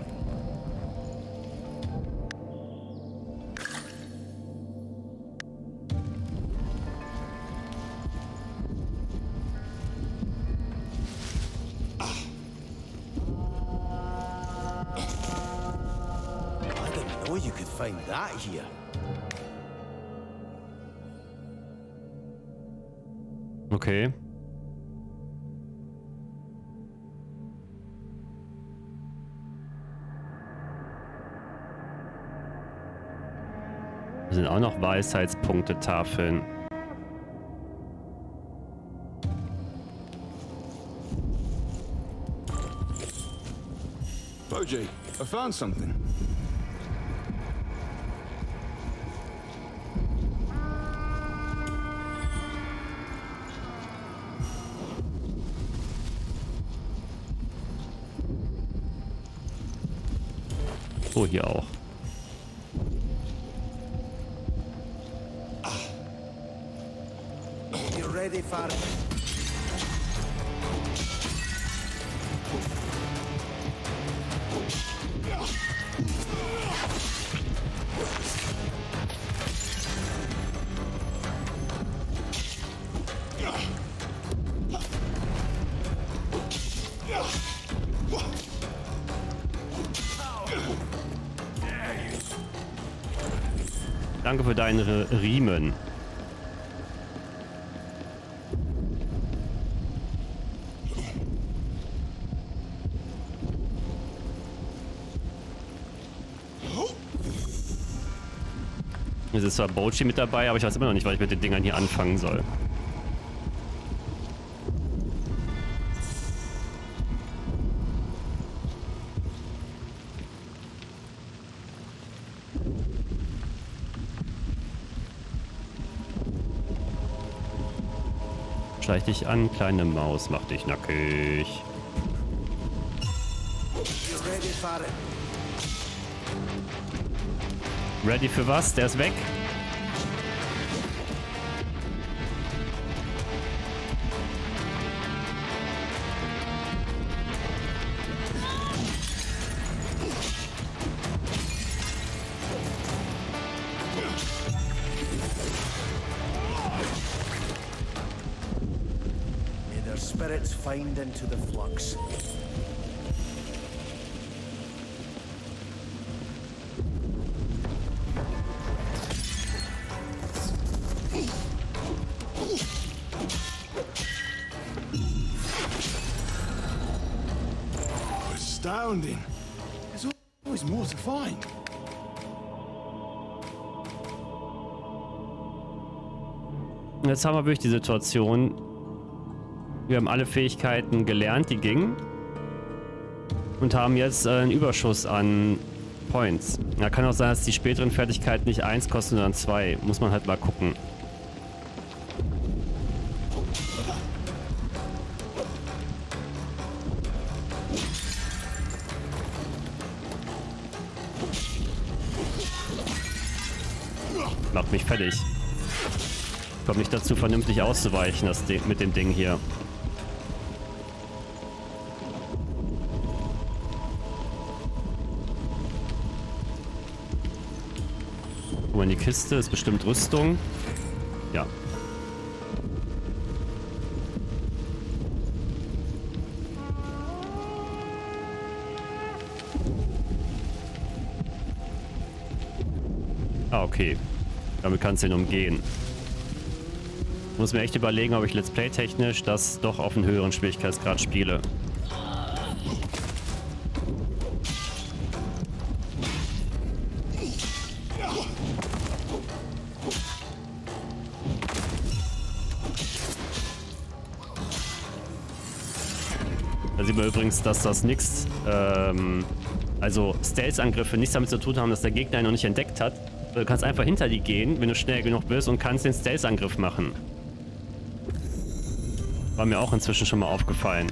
I didn't know you could find that here. Okay. Da sind auch noch Weisheitspunktetafeln. Boji, I found something. Oh, hier auch. You ready, Farron? Danke für deine Riemen. Es ist zwar Boji mit dabei, aber ich weiß immer noch nicht, was ich mit den Dingern hier anfangen soll. Schleich dich an, kleine Maus, mach dich nackig. Ready für was? Der ist weg. find into the flux. Astounding. There's always more to find. Und jetzt haben wir wirklich die Situation, wir haben alle Fähigkeiten gelernt, die gingen. Und haben jetzt äh, einen Überschuss an Points. Da kann auch sein, dass die späteren Fertigkeiten nicht eins kosten, sondern zwei. Muss man halt mal gucken. Macht mich fertig. Kommt nicht dazu, vernünftig auszuweichen, das Ding, mit dem Ding hier. Guck mal in die Kiste, ist bestimmt Rüstung. Ja. Ah, okay. Damit kannst du ihn umgehen. Ich muss mir echt überlegen, ob ich Let's Play technisch das doch auf einen höheren Schwierigkeitsgrad spiele. Da sieht man übrigens, dass das nichts, ähm, also Stealth-Angriffe nichts damit zu tun haben, dass der Gegner ihn noch nicht entdeckt hat. Du kannst einfach hinter die gehen, wenn du schnell genug bist, und kannst den Stealth-Angriff machen. War mir auch inzwischen schon mal aufgefallen.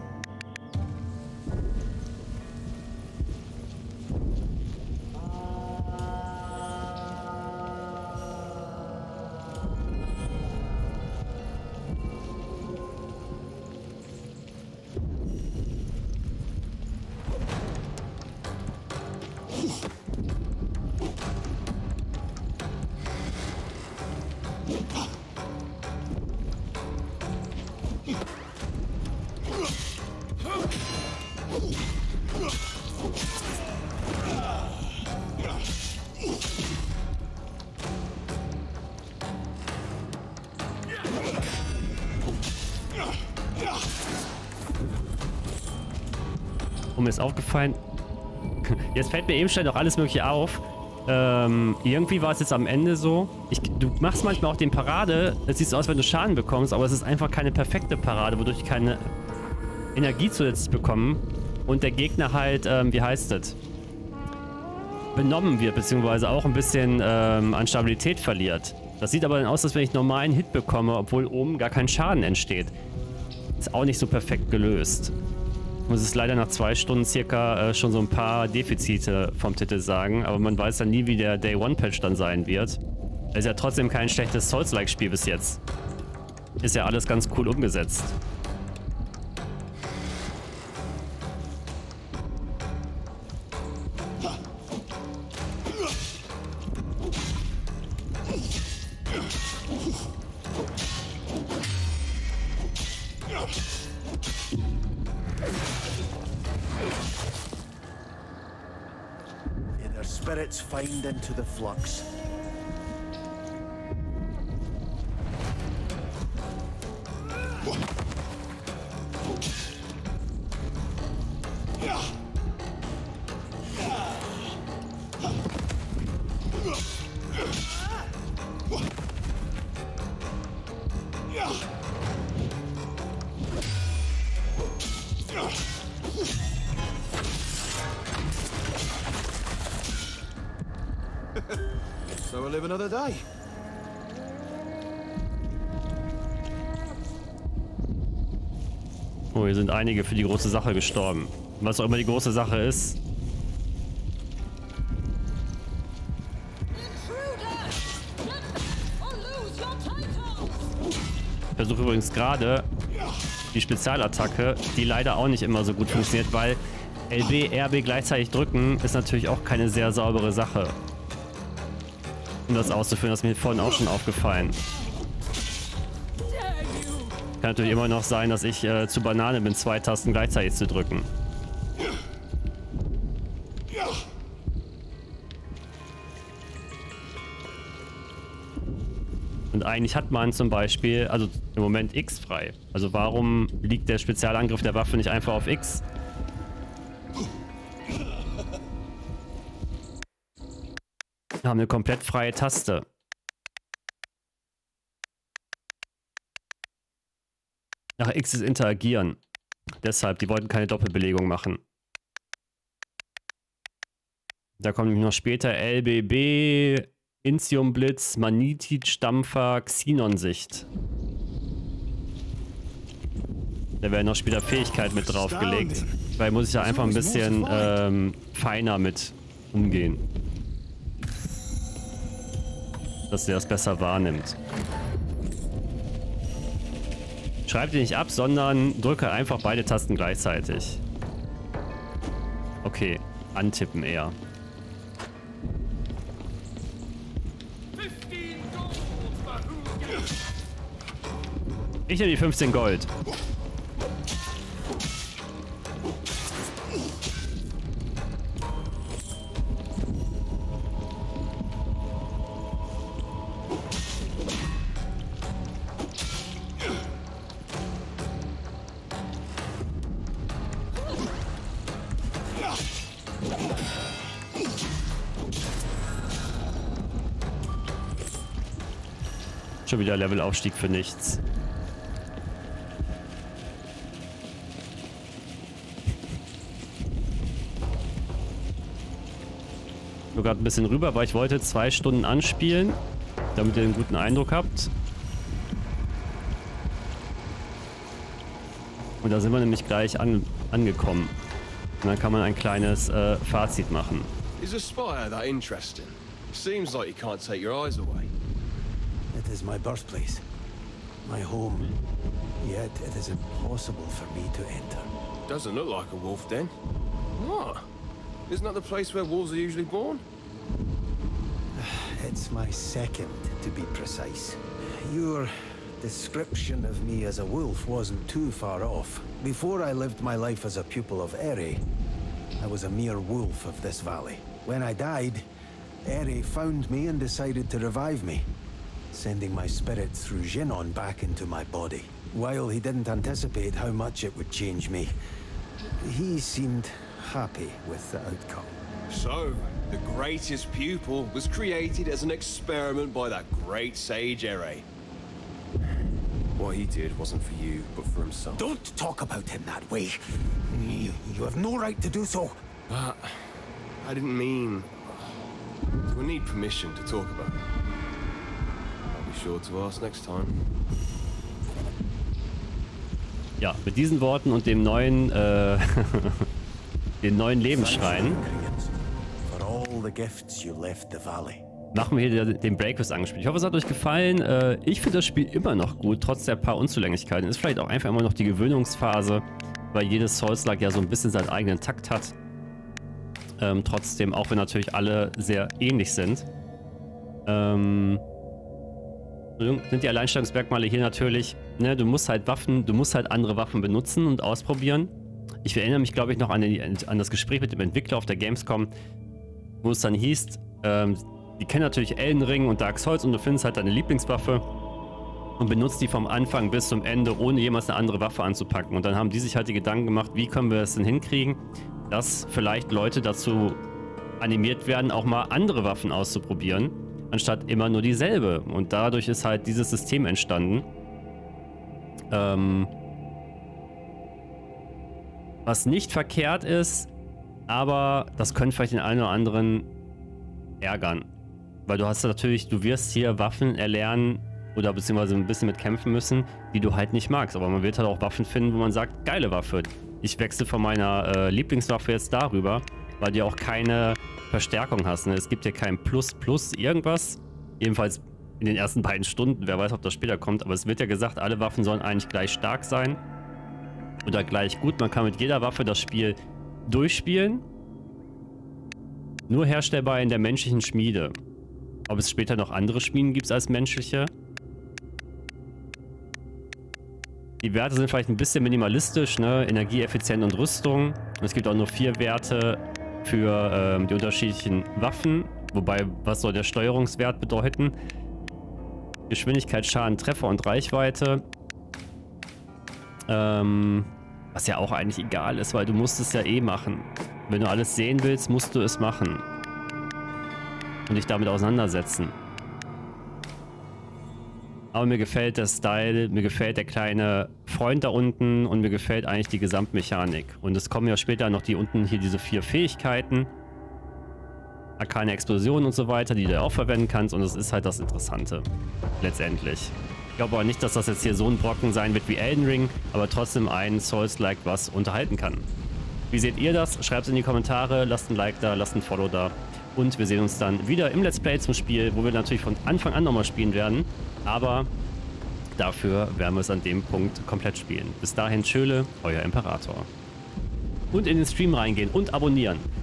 Und mir ist aufgefallen, jetzt fällt mir eben schnell noch alles Mögliche auf. Ähm, irgendwie war es jetzt am Ende so, ich, du machst manchmal auch den Parade, es sieht so aus, wenn du Schaden bekommst, aber es ist einfach keine perfekte Parade, wodurch ich keine Energie zusätzlich bekomme und der Gegner halt, ähm, wie heißt das, benommen wird, beziehungsweise auch ein bisschen ähm, an Stabilität verliert. Das sieht aber dann aus, als wenn ich normalen Hit bekomme, obwohl oben gar kein Schaden entsteht. Ist auch nicht so perfekt gelöst. Muss es leider nach zwei Stunden circa äh, schon so ein paar Defizite vom Titel sagen, aber man weiß dann nie, wie der Day One Patch dann sein wird. Es ist ja trotzdem kein schlechtes Souls-like-Spiel bis jetzt. Ist ja alles ganz cool umgesetzt. Spirits find into the flux. So we'll live another day. Oh, hier sind einige für die große Sache gestorben. Was auch immer die große Sache ist. Ich versuche übrigens gerade die Spezialattacke, die leider auch nicht immer so gut funktioniert, weil L B, R B gleichzeitig drücken ist natürlich auch keine sehr saubere Sache. Um das auszuführen, das ist mir vorhin auch schon aufgefallen. Kann natürlich immer noch sein, dass ich äh, zu Banane bin, zwei Tasten gleichzeitig zu drücken. Und eigentlich hat man zum Beispiel, also im Moment X frei. Also warum liegt der Spezialangriff der Waffe nicht einfach auf X? Wir haben eine komplett freie Taste. Nach X ist interagieren. Deshalb, die wollten keine Doppelbelegung machen. Da kommt nämlich noch später L B B, Intiumblitz, Manitid-Stampfer, Xenon-Sicht. Da werden noch später Fähigkeiten mit draufgelegt. Weil muss ich ja einfach ein bisschen ähm, feiner mit umgehen. Dass sie das besser wahrnimmt. Schreib die nicht ab, sondern drücke einfach beide Tasten gleichzeitig. Okay, antippen eher. Ich nehme die fünfzehn Gold. Schon wieder Levelaufstieg für nichts. Ich bin gerade ein bisschen rüber, weil ich wollte zwei Stunden anspielen, damit ihr einen guten Eindruck habt. Und da sind wir nämlich gleich an, angekommen. Und dann kann man ein kleines äh, Fazit machen. Is a spire that interesting? Seems like you can't take your eyes away. It is my birthplace, my home. Yet it is impossible for me to enter. Doesn't look like a wolf den. What? Isn't that the place where wolves are usually born? It's my second, to be precise. Your description of me as a wolf wasn't too far off. Before I lived my life as a pupil of Eri, I was a mere wolf of this valley. When I died, Eri found me and decided to revive me, sending my spirit through Genon back into my body. While he didn't anticipate how much it would change me, he seemed happy with the outcome. So, the greatest pupil was created as an experiment by that great sage Eri. What he did wasn't for you, but for himself. Don't talk about him that way. You, you have no right to do so. But I didn't mean... We need permission to talk about it. I'll be sure to ask next time. Ja, mit diesen Worten und dem neuen, äh, den neuen Lebensschrein machen wir hier den Breakfast angespielt. Ich hoffe, es hat euch gefallen. Äh, ich finde das Spiel immer noch gut, trotz der paar Unzulänglichkeiten. Ist vielleicht auch einfach immer noch die Gewöhnungsphase, weil jedes Souls-like ja so ein bisschen seinen eigenen Takt hat. Ähm, trotzdem, auch wenn natürlich alle sehr ähnlich sind. Ähm... sind die Alleinstellungsmerkmale hier natürlich, ne, du musst halt Waffen, du musst halt andere Waffen benutzen und ausprobieren. Ich erinnere mich, glaube ich, noch an, die, an das Gespräch mit dem Entwickler auf der Gamescom, wo es dann hieß, ähm, die kennen natürlich Elden Ring und Dark Souls und du findest halt deine Lieblingswaffe und benutzt die vom Anfang bis zum Ende, ohne jemals eine andere Waffe anzupacken. Und dann haben die sich halt die Gedanken gemacht, wie können wir es denn hinkriegen, dass vielleicht Leute dazu animiert werden, auch mal andere Waffen auszuprobieren, anstatt immer nur dieselbe. Und dadurch ist halt dieses System entstanden. Ähm, was nicht verkehrt ist, aber das könnte vielleicht den einen oder anderen ärgern. Weil du hast natürlich, du wirst hier Waffen erlernen oder beziehungsweise ein bisschen mit kämpfen müssen, die du halt nicht magst. Aber man wird halt auch Waffen finden, wo man sagt, geile Waffe. Ich wechsle von meiner äh, Lieblingswaffe jetzt darüber, weil du auch keine Verstärkung hast. Ne? Es gibt hier kein Plus Plus irgendwas. Jedenfalls in den ersten beiden Stunden. Wer weiß, ob das später kommt. Aber es wird ja gesagt, alle Waffen sollen eigentlich gleich stark sein. Oder gleich gut. Man kann mit jeder Waffe das Spiel durchspielen. Nur herstellbar in der menschlichen Schmiede. Ob es später noch andere Schmieden gibt als menschliche, Die Werte sind vielleicht ein bisschen minimalistisch, ne? Energieeffizient und Rüstung. Und es gibt auch nur vier Werte für ähm, die unterschiedlichen Waffen. Wobei, was soll der Steuerungswert bedeuten? Geschwindigkeit, Schaden, Treffer und Reichweite. Ähm, was ja auch eigentlich egal ist, weil du musst es ja eh machen. Wenn du alles sehen willst, musst du es machen. Und dich damit auseinandersetzen. Aber mir gefällt der Style, mir gefällt der kleine Freund da unten und mir gefällt eigentlich die Gesamtmechanik. Und es kommen ja später noch die unten hier diese vier Fähigkeiten. Arkane Explosion und so weiter, die du auch verwenden kannst. Und das ist halt das Interessante. Letztendlich. Ich glaube aber nicht, dass das jetzt hier so ein Brocken sein wird wie Elden Ring, aber trotzdem ein Souls-like, was unterhalten kann. Wie seht ihr das? Schreibt es in die Kommentare, lasst ein Like da, lasst ein Follow da. Und wir sehen uns dann wieder im Let's Play zum Spiel, wo wir natürlich von Anfang an nochmal spielen werden. Aber dafür werden wir es an dem Punkt komplett spielen. Bis dahin, Tschöle, euer Imperator. Und in den Stream reingehen und abonnieren.